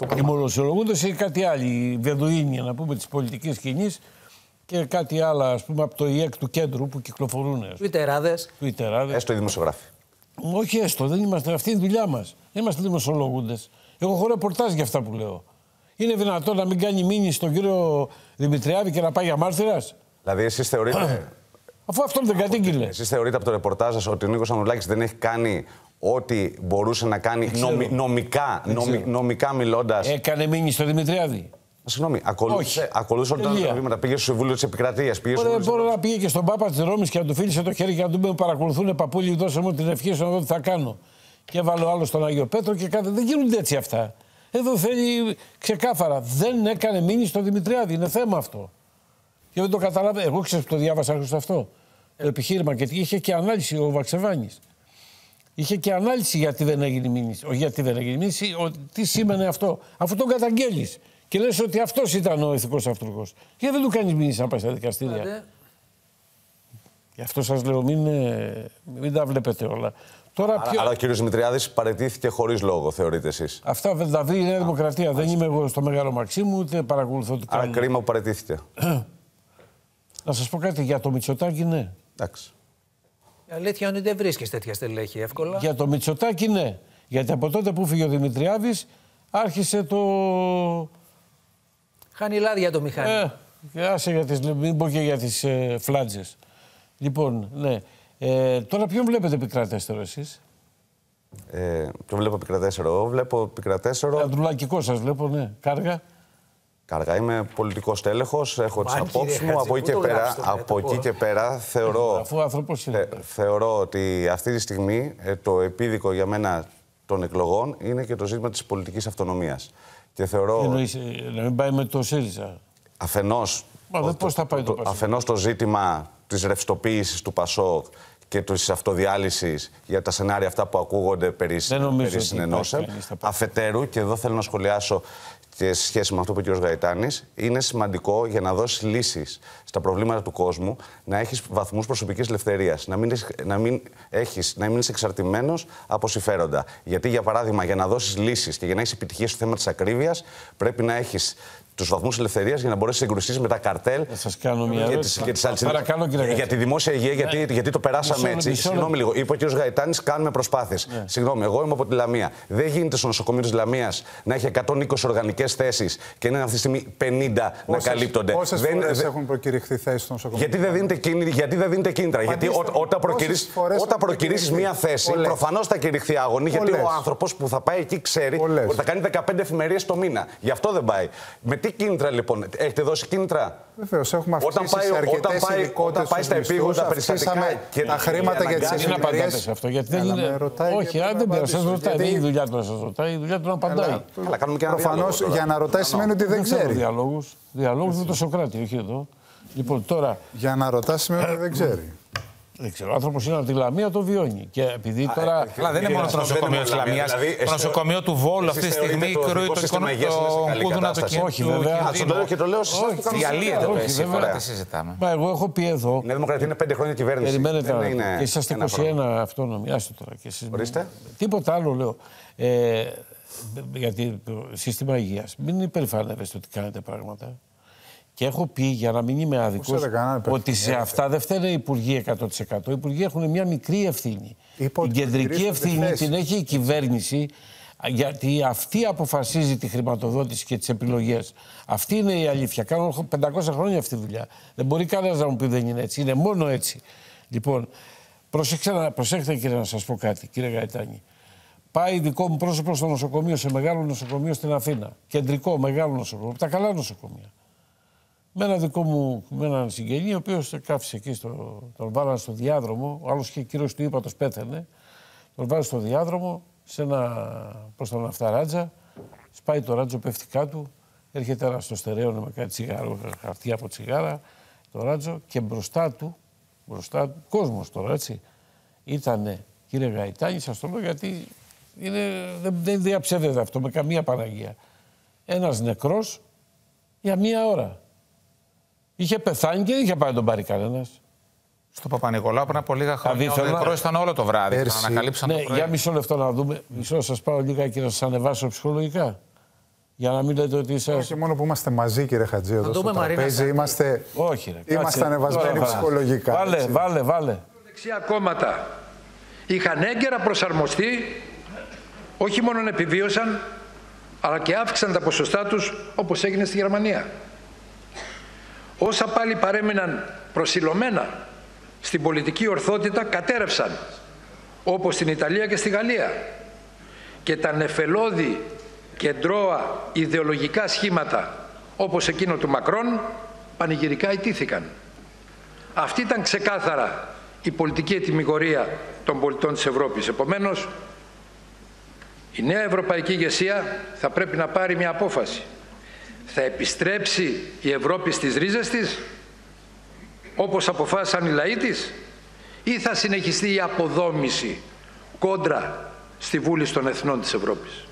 κολοσιολογούντες ή κάτι άλλο. Οι Βεδουίνοι, να πούμε, της πολιτικής σκηνής και κάτι άλλο, ας πούμε, από το ΙΕΚ του κέντρου που κυκλοφορούν. Τουιτεράδες. Έστω οι δημοσιογράφοι. Όχι έστω, δεν είμαστε. Αυτή είναι η δουλειά μας. Δεν είμαστε δημοσιολογούντες. Εγώ έχω ρεπορτάζ για αυτά που λέω. Είναι δυνατόν να μην κάνει μήνυση στον κύριο Δημητριάδη και να πάει για μάρτυρας? Δηλαδή, εσείς θεωρείτε. Αφού αυτόν δεν κατήγγειλε. Εσείς θεωρείτε από το ρεπορτάζ σας ότι ο Νίκος Ανδρουλάκης δεν έχει κάνει ό,τι μπορούσε να κάνει νομικά μιλώντας? Έκανε μήνυση στον Δημητριάδη. Συγγνώμη, ακολούθησε όλα τα βήματα. Πήγε στο Συμβούλιο της Επικρατείας. Μπορεί να πήγε και στον Πάπα της Ρώμης και να του φίλησε το χέρι και να του πει: παρακολουθούν παππούλοι, δώσε μου την ευχή σου να δω τι θα κάνω. Και έβαλε ο άλλος στον Άγιο Πέτρο και κάτι. Δεν γίνονται έτσι αυτά. Εδώ θέλει ξεκάθαρα. Δεν έκανε μήνυση στον Δημητριάδη. Είναι θέμα αυτό. Και δεν το καταλαβαίνω. Εγώ ξέρω που το διάβασα αυτό. Το επιχείρημα. Και είχε και ανάλυση ο Βαξεβάνης. Είχε και ανάλυση γιατί δεν έγινε μήνυση. Όχι γιατί δεν έγινε μήνυση, τι σήμαινε αυτό. Αφού τον καταγγέλεις και λες ότι αυτός ήταν ο ηθικός αυτούργος. Γιατί δεν του κάνεις μήνυση να πάει στα δικαστήρια? Γι' αυτό σας λέω, μην τα βλέπετε όλα. Τώρα, άρα ο κύριος Δημητριάδης παραιτήθηκε χωρίς λόγο, θεωρείτε εσείς? Αυτά δεν τα βρει η Νέα Δημοκρατία. Δεν είμαι εγώ στο Μεγάλο Μαξίμου, ούτε παρακολουθώ τι κάνει. Άρα κρίμα που παραιτήθηκε. Να σας πω κάτι για το Μητσοτάκη, ναι. Εντάξει. Η αλήθεια είναι ότι δεν βρίσκεις τέτοια στελέχη εύκολα. Για το Μητσοτάκη, ναι. Γιατί από τότε που φύγε ο Δημητριάδης, άρχισε το. Χάνει λάδια το μηχάνημα. Άσε για τις, μην πω και για τις φλάτζες. Λοιπόν, ναι. Τώρα ποιον βλέπετε επικρατέστερο εσείς? Ποιον βλέπω επικρατέστερο? Εγώ βλέπω επικρατέστερο. Ανδρουλακικό σας βλέπω, ναι. Κάργα. Κάργα. Είμαι πολιτικός τέλεχος, έχω τις απόψεις μου. Από εκεί και πέρα θεωρώ. Αφού άνθρωπος είναι. Θεωρώ ότι αυτή τη στιγμή το επίδικο για μένα των εκλογών είναι και το ζήτημα της πολιτικής αυτονομίας. Και θεωρώ. Εννοείς, να μην πάει με το ΣΥΡΙΖΑ. Αφενός. Πώς θα πάει το ΠΑΣΟΚ? Αφενός το ζήτημα της ρευστοποίησης του ΠΑΣΟΚ και της αυτοδιάλυσης για τα σενάρια αυτά που ακούγονται περί συνενώσεων. Αφετέρου, και εδώ θέλω να σχολιάσω και σε σχέση με αυτό που είπε ο κ. Γαϊτάνης, είναι σημαντικό για να δώσεις λύσεις στα προβλήματα του κόσμου να έχεις βαθμούς προσωπικής ελευθερίας. Να μην είσαι εξαρτημένος από συμφέροντα. Γιατί, για παράδειγμα, για να δώσεις λύσεις και για να έχεις επιτυχία στο θέμα της ακρίβειας, πρέπει να έχεις τους βαθμούς ελευθερίας για να μπορέσεις να συγκρουστείς με τα καρτέλ και τις αλυσίδες. Για τη δημόσια υγεία, γιατί το περάσαμε έτσι. Συγγνώμη λίγο. Είπε ο κ. Γαϊτάνης, κάνουμε προσπάθειες. Συγγνώμη, εγώ είμαι από τη Λαμία. Δεν γίνεται στο νοσοκομείο της Λαμίας να έχει 120 οργανικές θέσεις και να είναι αυτή τη στιγμή 50 να καλύπτονται. Πόσες φορές έχουν προκηρυχθεί θέσεις στο νοσοκομείο? Γιατί δεν δίνεται κίνητρα. Γιατί όταν προκηρύσεις μία θέση, προφανώς θα κηρυχθεί αγωνία. Γιατί ο άνθρωπος που θα πάει εκεί ξέρει ότι θα κάνει 15 εφημερίες το μήνα. Γι' αυτό δεν πάει. Με τι κίνητρα λοιπόν? Έχετε δώσει κίνητρα? Βεβαίως, έχουμε αυξήσει σε αρκετές ειδικότητες. Όταν πάει στα επίγοντα περιστατικά και τα χρήματα για τις εφημερίες. Δεν απαντάτε σε αυτό, γιατί δεν είναι. Όχι, δεν πειράζει, σας ρωτάει. Δεν είναι η δουλειά του να σας ρωτάει, η δουλειά του να απαντάει. Προφανώς για να ρωτάει σημαίνει ότι δεν ξέρει. Διαλόγους με το Σοκράτη, όχι εδώ. Λοιπόν, τώρα. Για να ρωτά σημαίνει ότι δεν ξέρει. Δεν ξέρω. Ο άνθρωπος είναι από τη Λαμία, το βιώνει. Και επειδή τώρα. Αλλά δεν είναι μόνο το νοσοκομείο της Λαμίας. Το νοσοκομείο του Βόλου αυτή τη στιγμή κρούει το κούδουνα του κοινού. Όχι, βέβαια. Και το λέω διαλύεται. Δεν συζητάμε. Μα εγώ έχω πει εδώ. Η Νέα Δημοκρατία είναι 5 χρόνια κυβέρνηση. Περιμένετε. Και είσαστε 21 αυτόνομοι. Άστε τώρα. Ορίστε. Τίποτα άλλο λέω. Γιατί το σύστημα υγείας. Μην υπερηφανεύεστε ότι κάνετε πράγματα. Και έχω πει, για να μην είμαι άδικος, ότι σε αυτά δεν φταίνε οι υπουργοί 100%. Οι υπουργοί έχουν μια μικρή ευθύνη. Την κεντρική ευθύνη την έχει η κυβέρνηση, γιατί αυτή αποφασίζει τη χρηματοδότηση και τις επιλογές. Αυτή είναι η αλήθεια. Κάνω 500 χρόνια αυτή τη δουλειά. Δεν μπορεί κανένας να μου πει δεν είναι έτσι. Είναι μόνο έτσι. Λοιπόν, προσέξτε κύριε να σας πω κάτι, κύριε Γαϊτάνη. Πάει δικό μου πρόσωπο στο νοσοκομείο, σε μεγάλο νοσοκομείο στην Αθήνα. Κεντρικό, μεγάλο νοσοκομείο. Από τα καλά νοσοκομεία. Με ένα δικό μου, με έναν συγγενή, ο οποίος κάθισε εκεί, τον βάλανε στο διάδρομο. Ο άλλος και κύριος του ύπατος πέθανε. Τον βάλανε στο διάδρομο, σε ένα προς τον αυταράτζα. Σπάει το ράτζο, πέφτει κάτω. Έρχεται ένα στο στερέωνο με κάτι τσιγάρο, χαρτί από τσιγάρα, το ράτζο και μπροστά του, κόσμος τώρα έτσι, ήτανε, κύριε Γαϊτάνη, σας το λέω γιατί δεν διαψεύδεται αυτό με καμία Παναγία. Ένας νεκρός για μία ώρα. Είχε πεθάνει και δεν είχε πάει να τον πάρει κανένας. Στο Παπα-Νικολάου πριν από λίγα χρόνια ο νεκρός ήταν όλο το βράδυ. Ναι, για μισό λεπτό να δούμε. Μισό, σας πάω λίγα και να σας ανεβάσω ψυχολογικά. Για να μην λέτε ότι σας... Όχι μόνο που είμαστε μαζί, κύριε Χατζή, εδώ στο τραπέζι, είμαστε ανεβασμένοι ψυχολογικά. Βάλε. Δεξιά κόμματα είχαν έγκαιρα προσαρμοστεί, όχι μόνο επιβίωσαν, αλλά και αύξησαν τα ποσοστά τους, όπως έγινε στη Γερμανία. Όσα πάλι παρέμειναν προσιλωμένα στην πολιτική ορθότητα κατέρευσαν, όπως στην Ιταλία και στη Γαλλία. Και τα νεφελώδη κεντρώα ιδεολογικά σχήματα, όπως εκείνο του Μακρόν, πανηγυρικά ιτήθηκαν. Αυτή ήταν ξεκάθαρα η πολιτική ετυμηγορία των πολιτών της Ευρώπης. Επομένως, η νέα ευρωπαϊκή ηγεσία θα πρέπει να πάρει μια απόφαση. Θα επιστρέψει η Ευρώπη στις ρίζες της, όπως αποφάσισαν οι λαοί της, ή θα συνεχιστεί η αποδόμηση κόντρα στη Βούληση των Εθνών της Ευρώπης.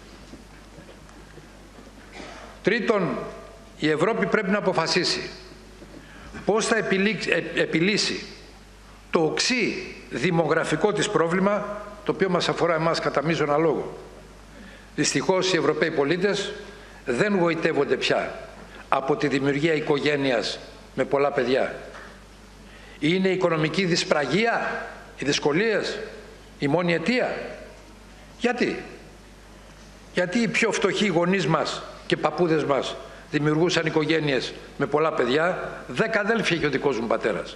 Τρίτον, η Ευρώπη πρέπει να αποφασίσει πώς θα επιλύσει το οξύ δημογραφικό της πρόβλημα, το οποίο μας αφορά εμάς κατά μείζωνα λόγο. Δυστυχώς οι Ευρωπαίοι πολίτες δεν γοητεύονται πια από τη δημιουργία οικογένειας με πολλά παιδιά. Είναι η οικονομική δυσπραγία, οι δυσκολίες, η μόνη αιτία? Γιατί οι πιο φτωχοί γονείς μας και παππούδες μας δημιουργούσαν οικογένειες με πολλά παιδιά? 10 αδέλφια είχε ο δικός μου πατέρας.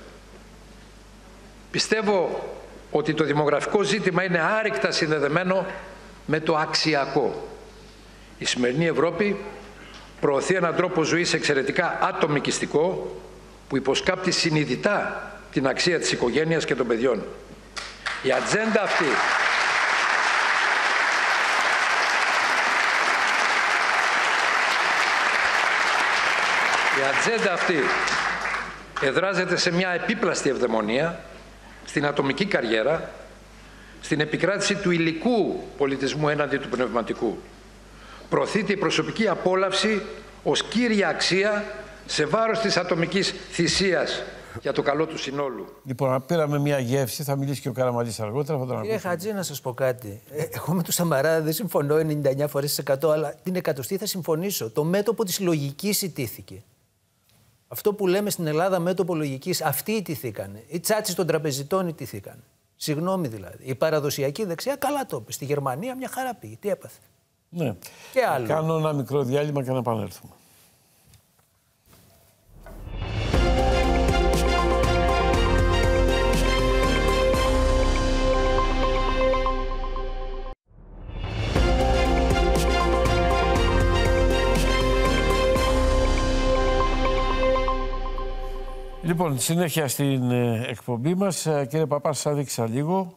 Πιστεύω ότι το δημογραφικό ζήτημα είναι άρρηκτα συνδεδεμένο με το αξιακό. Η σημερινή Ευρώπη προωθεί έναν τρόπο ζωής εξαιρετικά ατομικιστικό, που υποσκάπτει συνειδητά την αξία της οικογένειας και των παιδιών. Η ατζέντα αυτή εδράζεται σε μια επίπλαστη ευδαιμονία, στην ατομική καριέρα, στην επικράτηση του υλικού πολιτισμού έναντι του πνευματικού. Προωθείται η προσωπική απόλαυση ως κύρια αξία σε βάρος της ατομικής θυσίας για το καλό του συνόλου. Λοιπόν, πήραμε μια γεύση, θα μιλήσει και ο Καραμανλής αργότερα. Κύριε Χατζή, να σας πω κάτι. Εγώ με τον Σαμαρά δεν συμφωνώ 99 φορές 100, αλλά την εκατοστή θα συμφωνήσω. Το μέτωπο της λογικής ιτήθηκε. Αυτό που λέμε στην Ελλάδα μέτωπο λογικής, αυτοί ιτηθήκαν. Οι τσάτσοι των τραπεζιτών ιτηθήκαν. Συγγνώμη δηλαδή. Η παραδοσιακή δεξιά καλά το είπε. Στη Γερμανία μια χαρά πήγε. Τι έπαθε? Ναι. Και άλλο. Κάνω ένα μικρό διάλειμμα και να επανέλθουμε. Λοιπόν, συνέχεια στην εκπομπή μας. Κύριε Παπά, σας άδειξα λίγο,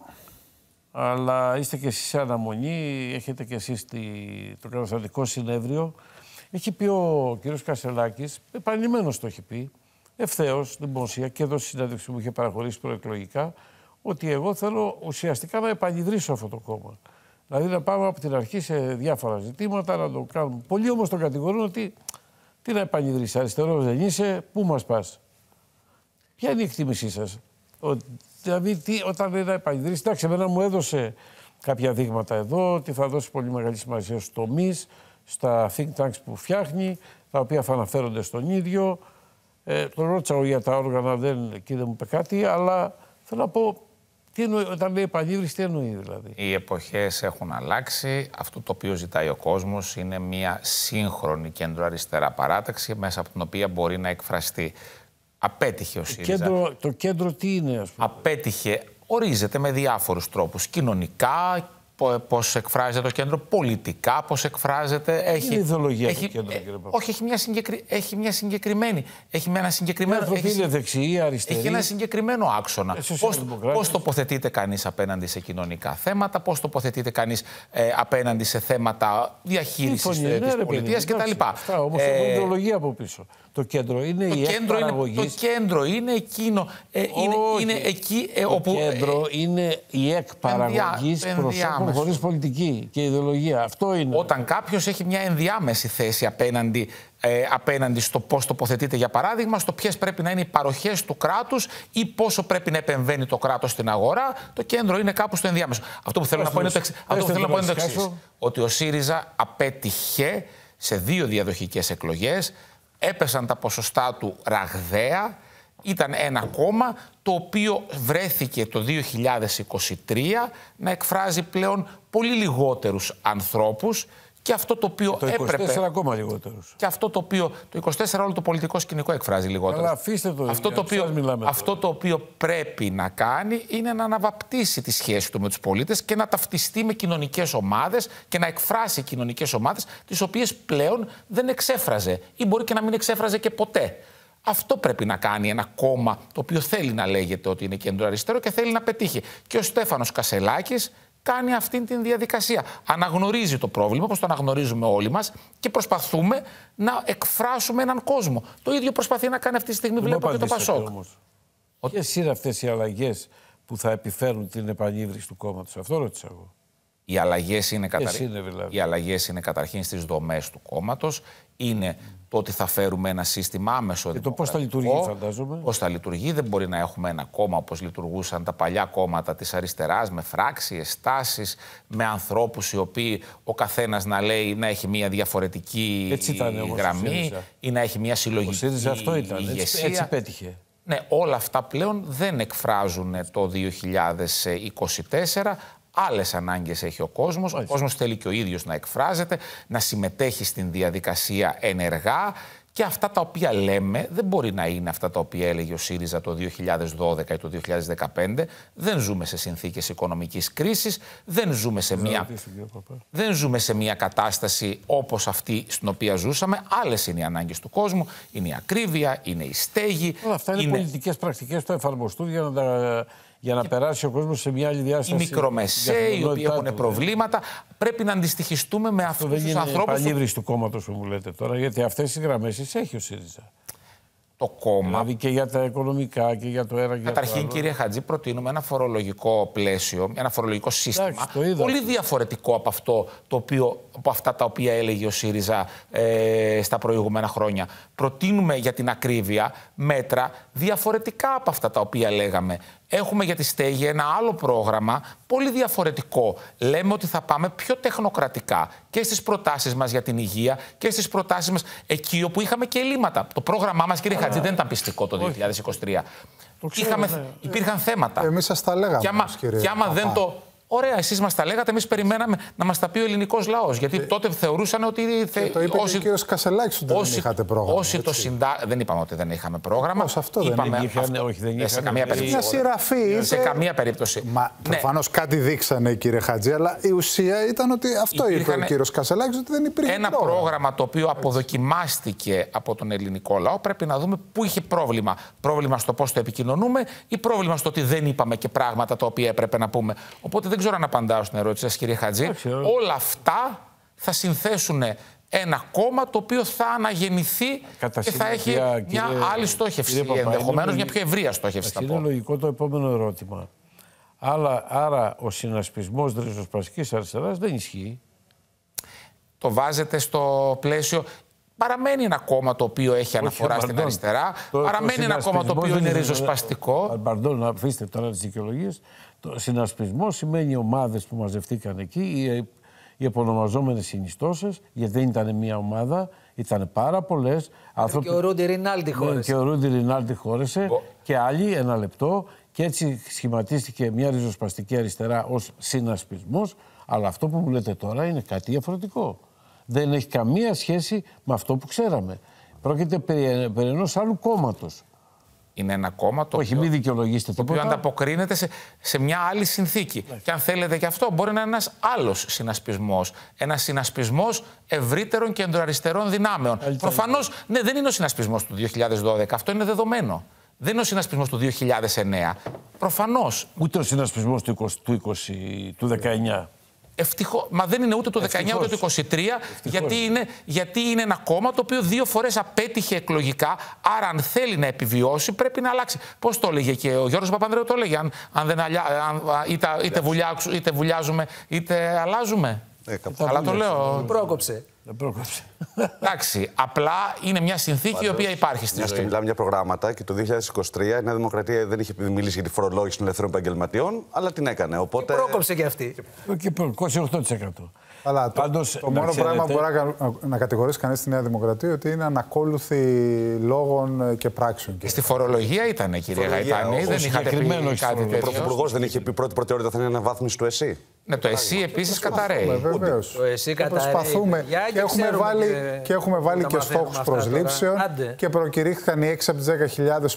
αλλά είστε και εσείς σε αναμονή, έχετε και εσείς το καταστατικό συνέδριο. Έχει πει ο κύριος Κασελάκης, επανειλημμένος το έχει πει, ευθέως, δημόσια και εδώ στη συνέντευξη που είχε παραχωρήσει προεκλογικά, ότι εγώ θέλω ουσιαστικά να επανειδρύσω αυτό το κόμμα. Δηλαδή να πάμε από την αρχή σε διάφορα ζητήματα, να το κάνουμε. Πολλοί όμως τον κατηγορούν ότι τι να επανειδρύσει, αριστερός δεν είσαι, πού μας πας? Ποια είναι η εκτίμησή σας? Δηλαδή, όταν λέει να επανειδρύσει, εντάξει, εμένα μου έδωσε κάποια δείγματα εδώ, ότι θα δώσει πολύ μεγάλη σημασία στους τομείς, στα think tanks που φτιάχνει, τα οποία θα αναφέρονται στον ίδιο. Τον ρώτησα για τα όργανα, εκεί δεν μου είπε κάτι, αλλά θέλω να πω, τι εννοεί, όταν λέει επανείδρυση, τι εννοεί δηλαδή? Οι εποχές έχουν αλλάξει. Αυτό το οποίο ζητάει ο κόσμος είναι μια σύγχρονη κέντρο-αριστερά παράταξη, μέσα από την οποία μπορεί να εκφραστεί. Απέτυχε ο ΣΥΡΙΖΑ. Το κέντρο τι είναι, ας πούμε? Απέτυχε, ορίζεται με διάφορους τρόπους. Κοινωνικά, πώς εκφράζεται το κέντρο, πολιτικά, πώς εκφράζεται. Έχει ιδεολογία το κέντρο, κύριε Παπά? Όχι, έχει μια συγκεκριμένη. Έχει με ένα συγκεκριμένο. Είναι δεξιή, αριστερή. Έχει ένα συγκεκριμένο άξονα. Πώς τοποθετείται κανείς απέναντι σε κοινωνικά θέματα, πώς τοποθετείται κανείς απέναντι σε θέματα διαχείρισης της πολιτείας κτλ. Αυτά όμως έχουν ιδεολογία από πίσω. Το κέντρο είναι η εκ παραγωγής. Το κέντρο είναι εκείνο. Είναι εκεί όπου. Το κέντρο είναι η εκ παραγωγής προσώπων χωρίς πολιτική και ιδεολογία. Αυτό είναι. Όταν κάποιος έχει μια ενδιάμεση θέση απέναντι στο πώς τοποθετείται, για παράδειγμα, στο ποιες πρέπει να είναι οι παροχές του κράτους ή πόσο πρέπει να επεμβαίνει το κράτος στην αγορά, το κέντρο είναι κάπου στο ενδιάμεσο. Αυτό που θέλω να πω είναι το εξής. Ότι ο ΣΥΡΙΖΑ απέτυχε σε 2 διαδοχικές εκλογές, έπεσαν τα ποσοστά του ραγδαία. Ήταν ένα κόμμα το οποίο βρέθηκε το 2023 να εκφράζει πλέον πολύ λιγότερους ανθρώπους και αυτό το οποίο το 24 ακόμα λιγότερους. Και αυτό το οποίο το 24 όλο το πολιτικό σκηνικό εκφράζει λιγότερο. Αλλά αφήστε το. Αυτό το οποίο πρέπει να κάνει είναι να αναβαπτίσει τη σχέση του με τους πολίτες και να ταυτιστεί με κοινωνικές ομάδες και να εκφράσει κοινωνικές ομάδες τις οποίες πλέον δεν εξέφραζε ή μπορεί και να μην εξέφραζε και ποτέ. Αυτό πρέπει να κάνει ένα κόμμα το οποίο θέλει να λέγεται ότι είναι κεντροαριστερό και θέλει να πετύχει. Και ο Στέφανος Κασσελάκης κάνει αυτή την διαδικασία. Αναγνωρίζει το πρόβλημα, όπως το αναγνωρίζουμε όλοι μας, και προσπαθούμε να εκφράσουμε έναν κόσμο. Το ίδιο προσπαθεί να κάνει αυτή τη στιγμή, βλέπω, και το Πασόκ. Ποιες είναι αυτές οι αλλαγές που θα επιφέρουν την επανύβριση του κόμματος? Αυτό ρώτησα εγώ. Οι αλλαγές είναι, δηλαδή? Οι αλλαγές είναι καταρχήν στις δομές του κόμματος. Είναι το ότι θα φέρουμε ένα σύστημα άμεσο δημοκρατικό. Και το πώς θα λειτουργεί, φαντάζομαι. Πώς θα λειτουργεί. Δεν μπορεί να έχουμε ένα κόμμα όπως λειτουργούσαν τα παλιά κόμματα της αριστεράς, με φράξεις, στάσεις, με ανθρώπους οι οποίοι ο καθένας να λέει να έχει μια διαφορετική γραμμή ή να έχει μια συλλογική ηγεσία. Αυτό ήταν. Έτσι πέτυχε. Ναι, όλα αυτά πλέον δεν εκφράζουν το 2024. Άλλες ανάγκες έχει ο κόσμος. Ο κόσμος θέλει και ο ίδιος να εκφράζεται, να συμμετέχει στην διαδικασία ενεργά. Και αυτά τα οποία λέμε δεν μπορεί να είναι αυτά τα οποία έλεγε ο ΣΥΡΙΖΑ το 2012 ή το 2015. Δεν ζούμε σε συνθήκες οικονομικής κρίσης. Δεν ζούμε σε μια κατάσταση όπως αυτή στην οποία ζούσαμε. Άλλες είναι οι ανάγκες του κόσμου. Είναι η ακρίβεια, είναι η στέγη. Όλα αυτά είναι πολιτικές πρακτικές που θα εφαρμοστούν για να περάσει ο κόσμος σε μια άλλη διάσταση. Οι μικρομεσαίοι, οι οποίοι έχουν προβλήματα, πρέπει να αντιστοιχιστούμε με αυτούς τους ανθρώπους. Δεν είναι επανύβριση του κόμματος που μου λέτε τώρα, γιατί αυτές οι γραμμές τις έχει ο ΣΥΡΙΖΑ. Το κόμμα. Δηλαδή και για τα οικονομικά και για το ένα και καταρχήν, για το άλλο. κύριε Χατζή, προτείνουμε ένα φορολογικό πλαίσιο, ένα φορολογικό σύστημα πολύ διαφορετικό από, από αυτά τα οποία έλεγε ο ΣΥΡΙΖΑ στα προηγούμενα χρόνια. Προτείνουμε για την ακρίβεια μέτρα διαφορετικά από αυτά τα οποία λέγαμε. Έχουμε για τη στέγη ένα άλλο πρόγραμμα, πολύ διαφορετικό. Λέμε ότι θα πάμε πιο τεχνοκρατικά και στις προτάσεις μας για την υγεία και στις προτάσεις μας εκεί όπου είχαμε και ελλείμματα. Το πρόγραμμά μας, κύριε Χατζή, δεν ήταν πιστικό το 2023. Υπήρχαν θέματα. Εμείς σας τα λέγαμε. Και άμα δεν το... Ωραία, εσείς μας τα λέγατε, εμείς περιμέναμε να μας τα πει ο ελληνικός λαός. Γιατί τότε θεωρούσαν ότι. Το είπε και ο κύριος Κασσελάκης ότι δεν είχατε πρόγραμμα. Δεν είπαμε ότι δεν είχαμε πρόγραμμα. Αυτό δεν είχε. Σε καμία περίπτωση. Μια σειραφή. Σε καμία περίπτωση. Μα προφανώς κάτι δείξανε, κύριε Χατζή, αλλά η ουσία ήταν ότι αυτό είπε ο κύριος Κασσελάκης, ότι δεν υπήρχε. Ένα πρόγραμμα το οποίο αποδοκιμάστηκε από τον ελληνικό λαό. Πρέπει να δούμε πού είχε πρόβλημα. Πρόβλημα στο πώς το επικοινωνούμε ή πρόβλημα στο ότι δεν είπαμε και πράγματα τα οποία έπρεπε να πούμε. Οπότε δεν ξέρω αν απαντάω στην ερώτηση σας, κύριε Χατζή. Όλα αυτά θα συνθέσουν ένα κόμμα το οποίο θα αναγεννηθεί και θα έχει μια άλλη στόχευση, ενδεχομένως μια πιο ευρεία στόχευση. Είναι λογικό το επόμενο ερώτημα. Άρα ο συνασπισμός ριζοσπαστικής αριστεράς δεν ισχύει. Το βάζετε στο πλαίσιο. Παραμένει ένα κόμμα το οποίο έχει αναφορά στην αριστερά. Παραμένει ένα κόμμα το οποίο είναι ριζοσπαστικό. Πардόν, να αφήστε τώρα τις δικαιολογίες. Το συνασπισμό σημαίνει ομάδες που μαζευτήκαν εκεί, οι επωνομαζόμενες συνιστώσεις, γιατί δεν ήταν μια ομάδα, ήταν πάρα πολλές. Και ο Ρούντι Ρινάλντι χώρεσε. Και ο Ρούντι Ρινάλντι χώρεσε και άλλοι, ένα λεπτό. Και έτσι σχηματίστηκε μια ριζοσπαστική αριστερά ως συνασπισμός. Αλλά αυτό που μου λέτε τώρα είναι κάτι διαφορετικό. Δεν έχει καμία σχέση με αυτό που ξέραμε. Πρόκειται περί ενός άλλου κόμματος. Είναι ένα κόμμα το όχι, μην δικαιολογήσετε τίποτα. Το οποίο ανταποκρίνεται σε μια άλλη συνθήκη. Και αν θέλετε και αυτό, μπορεί να είναι ένας άλλος συνασπισμός. Ένας συνασπισμός ευρύτερων κεντροαριστερών δυνάμεων. Προφανώς, ναι, δεν είναι ο συνασπισμός του 2012. Αυτό είναι δεδομένο. Δεν είναι ο συνασπισμός του 2009. Προφανώς. Ούτε ο συνασπισμός του 19. Ευτυχώς, μα δεν είναι ούτε το 19 ούτε το 23, γιατί είναι ένα κόμμα το οποίο 2 φορές απέτυχε εκλογικά. Άρα, αν θέλει να επιβιώσει, πρέπει να αλλάξει. Πώς το έλεγε και ο Γιώργος Παπανδρέου, το έλεγε. Είτε βουλιάζουμε, είτε αλλάζουμε. Αλλά το λέω. Πρόκοψε. Εντάξει, απλά είναι μια συνθήκη η οποία υπάρχει στη ζωή. Και μιλάμε για προγράμματα και το 2023 η Νέα Δημοκρατία δεν είχε μιλήσει για τη φορολόγηση των ελευθερών επαγγελματιών, αλλά την έκανε. Οπότε... Και πρόκοψε και αυτή. Και 28%. Αλλά Πάντως, το μόνο πράγμα που μπορεί να κατηγορήσει κανείς στη Νέα Δημοκρατία ότι είναι ανακόλουθη λόγων και πράξεων. Και στη φορολογία ήταν, κύριε Γαϊτάνη. Δεν είχατε πει κάτι τέτοιο. Ο Πρωθυπουργός δεν είχε πει πρώτη προτεραιότητα θα είναι η αναβάθμιση του ΕΣΥ. Ναι, το ΕΣΥ επίσης καταραίει. Βεβαίως. Το ΕΣΥ καταραίει. Προσπαθούμε και έχουμε βάλει και στόχους προσλήψεων και προκηρύχθηκαν οι 6 από τις 10.000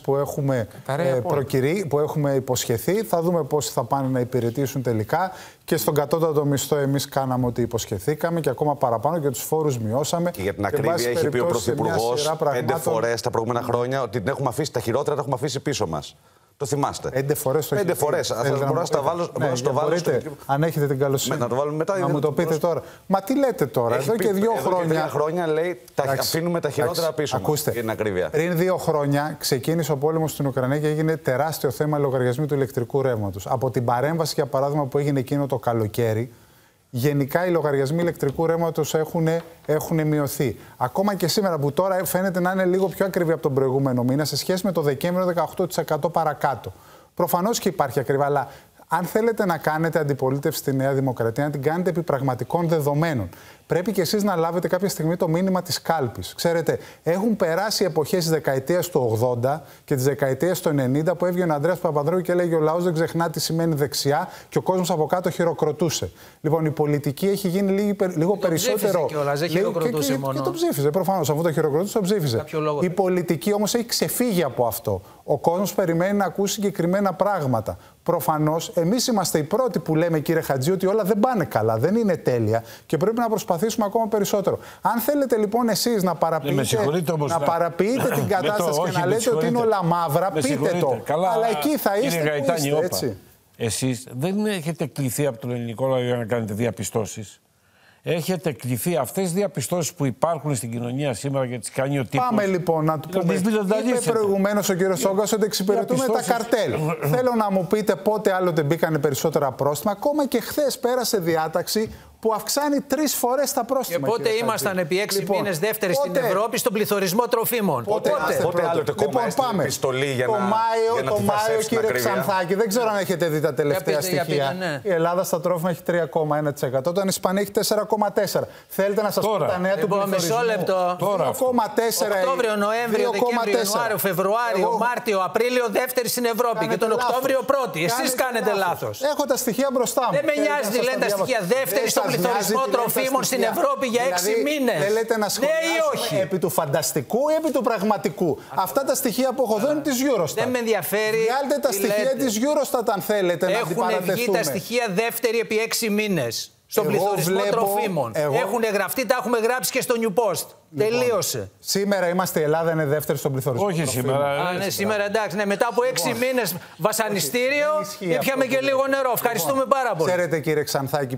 που έχουμε υποσχεθεί. Θα δούμε πώς θα πάνε να υπηρετήσουν τελικά. Και στον κατώτατο μισθό εμείς κάναμε ότι υποσχεθήκαμε και ακόμα παραπάνω και τους φόρους μειώσαμε. Και για την ακρίβεια έχει πει ο Πρωθυπουργός 5 φορές τα προηγούμενα χρόνια ότι την έχουμε αφήσει, τα χειρότερα τα έχουμε αφήσει πίσω μας. Το θυμάστε. 5 φορές το 5 φορές. Μπορώ να τα βάλω. Αν έχετε την καλοσύνη. Να μου το πείτε τώρα. Μα τι λέτε τώρα, εδώ και 2 χρόνια. 2 χρόνια λέει αφήνουμε τα χειρότερα πίσω μας. Ακούστε. Πριν 2 χρόνια ξεκίνησε ο πόλεμος στην Ουκρανία και έγινε τεράστιο θέμα λογαριασμού του ηλεκτρικού ρεύματος. Από την παρέμβαση, για παράδειγμα, που έγινε εκείνο το καλοκαίρι. Γενικά οι λογαριασμοί ηλεκτρικού ρεύματος έχουν μειωθεί. Ακόμα και σήμερα που τώρα φαίνεται να είναι λίγο πιο ακριβή από τον προηγούμενο μήνα, σε σχέση με το Δεκέμβριο 18% παρακάτω. Προφανώς και υπάρχει ακριβά, αλλά αν θέλετε να κάνετε αντιπολίτευση στη Νέα Δημοκρατία, να την κάνετε επί πραγματικών δεδομένων. Πρέπει και εσείς να λάβετε κάποια στιγμή το μήνυμα της κάλπης. Ξέρετε, έχουν περάσει εποχές της δεκαετίας του 80 και της δεκαετίας του 90 που έβγαινε ο Ανδρέας Παπανδρέου και έλεγε: ο λαός δεν ξεχνά τι σημαίνει δεξιά, και ο κόσμος από κάτω χειροκροτούσε. Λοιπόν, η πολιτική έχει γίνει λίγο περισσότερο. Δεν χειροκροτούσε μόνο. Και το ψήφιζε, προφανώς. Αφού το χειροκροτούσε, το ψήφιζε. Η πολιτική όμως έχει ξεφύγει από αυτό. Ο κόσμος περιμένει να ακούσει συγκεκριμένα πράγματα. Προφανώς, εμείς είμαστε οι πρώτοι που λέμε, κύριε Χατζή, ότι όλα δεν πάνε καλά, δεν είναι τέλεια και πρέπει να προσπαθήσουμε ακόμα περισσότερο. Αν θέλετε λοιπόν εσείς να παραποιείτε την κατάσταση και να λέτε ότι είναι όλα μαύρα, πείτε το. Καλά, αλλά εκεί θα είστε, που είστε, έτσι. Εσείς δεν έχετε κληθεί από τον ελληνικό λαό για να κάνετε διαπιστώσεις. Έχετε κληθεί αυτές τις διαπιστώσεις που υπάρχουν στην κοινωνία σήμερα και τις κάνει ο τύπος. Πάμε λοιπόν να του πούμε. Είπε προηγουμένως ο κύριος Τσόγκας ότι εξυπηρετούμε τα καρτέλ. Θέλω να μου πείτε πότε άλλοτε μπήκανε περισσότερα πρόστιμα. Ακόμα και χθες πέρασε διάταξη που αυξάνει 3 φορές τα πρόστιμα. Και πότε ήμασταν επί 6 μήνες δεύτεροι στην Ευρώπη στον πληθωρισμό τροφίμων. Πότε άλλοτε κόμμα έστειλε επιστολή για να το Μάιο, κύριε Ξανθάκη, δεν ξέρω αν έχετε δει τα τελευταία στοιχεία. Η Ελλάδα στα τρόφιμα έχει 3,1%. Όταν η Ισπανία έχει 4,4%. Θέλετε να σας πω τα νέα του πληθωρισμού? Μισό λεπτό. 2,4%. Οκτώβριο, Νοέμβριο, Δεκέμβριο, Ιανουάριο, Φεβρουάριο, Μάρτιο, Απρίλιο δεύτερη στην Ευρώπη. Και τον Οκτώβριο πρώτη. Εσείς κάνετε λάθος. Έχω τα στοιχεία μπροστά μου. Δεν με νοιάζει τι λένε τα στοιχεία. Δεύτερη στον πληθωρισμό τροφίμων στην Ευρώπη για 6 μήνες. Δεν λέτε να σχολιάσουμε επί του φανταστικού ή επί του πραγματικού? Αυτά τα στοιχεία που έχω δω είναι της Eurostat. Δεν με ενδιαφέρει. Βγάλτε τα στοιχεία της Eurostat αν θέλετε να αντιπαρατεθούμε. Έχουν βγει τα στοιχεία δεύτερη επί 6 μήνες. Στον πληθωρισμό τροφίμων. Έχουν γραφτεί, τα έχουμε γράψει και στο New Post. Λοιπόν, τελείωσε. Σήμερα είμαστε, η Ελλάδα είναι δεύτερη στον πληθωρισμό. Όχι σήμερα. Ναι, σήμερα εντάξει. Ναι, μετά από 6 μήνες βασανιστήριο, ήπιαμε και λίγο νερό. Ευχαριστούμε πάρα πολύ. Ξέρετε, κύριε Ξανθάκη,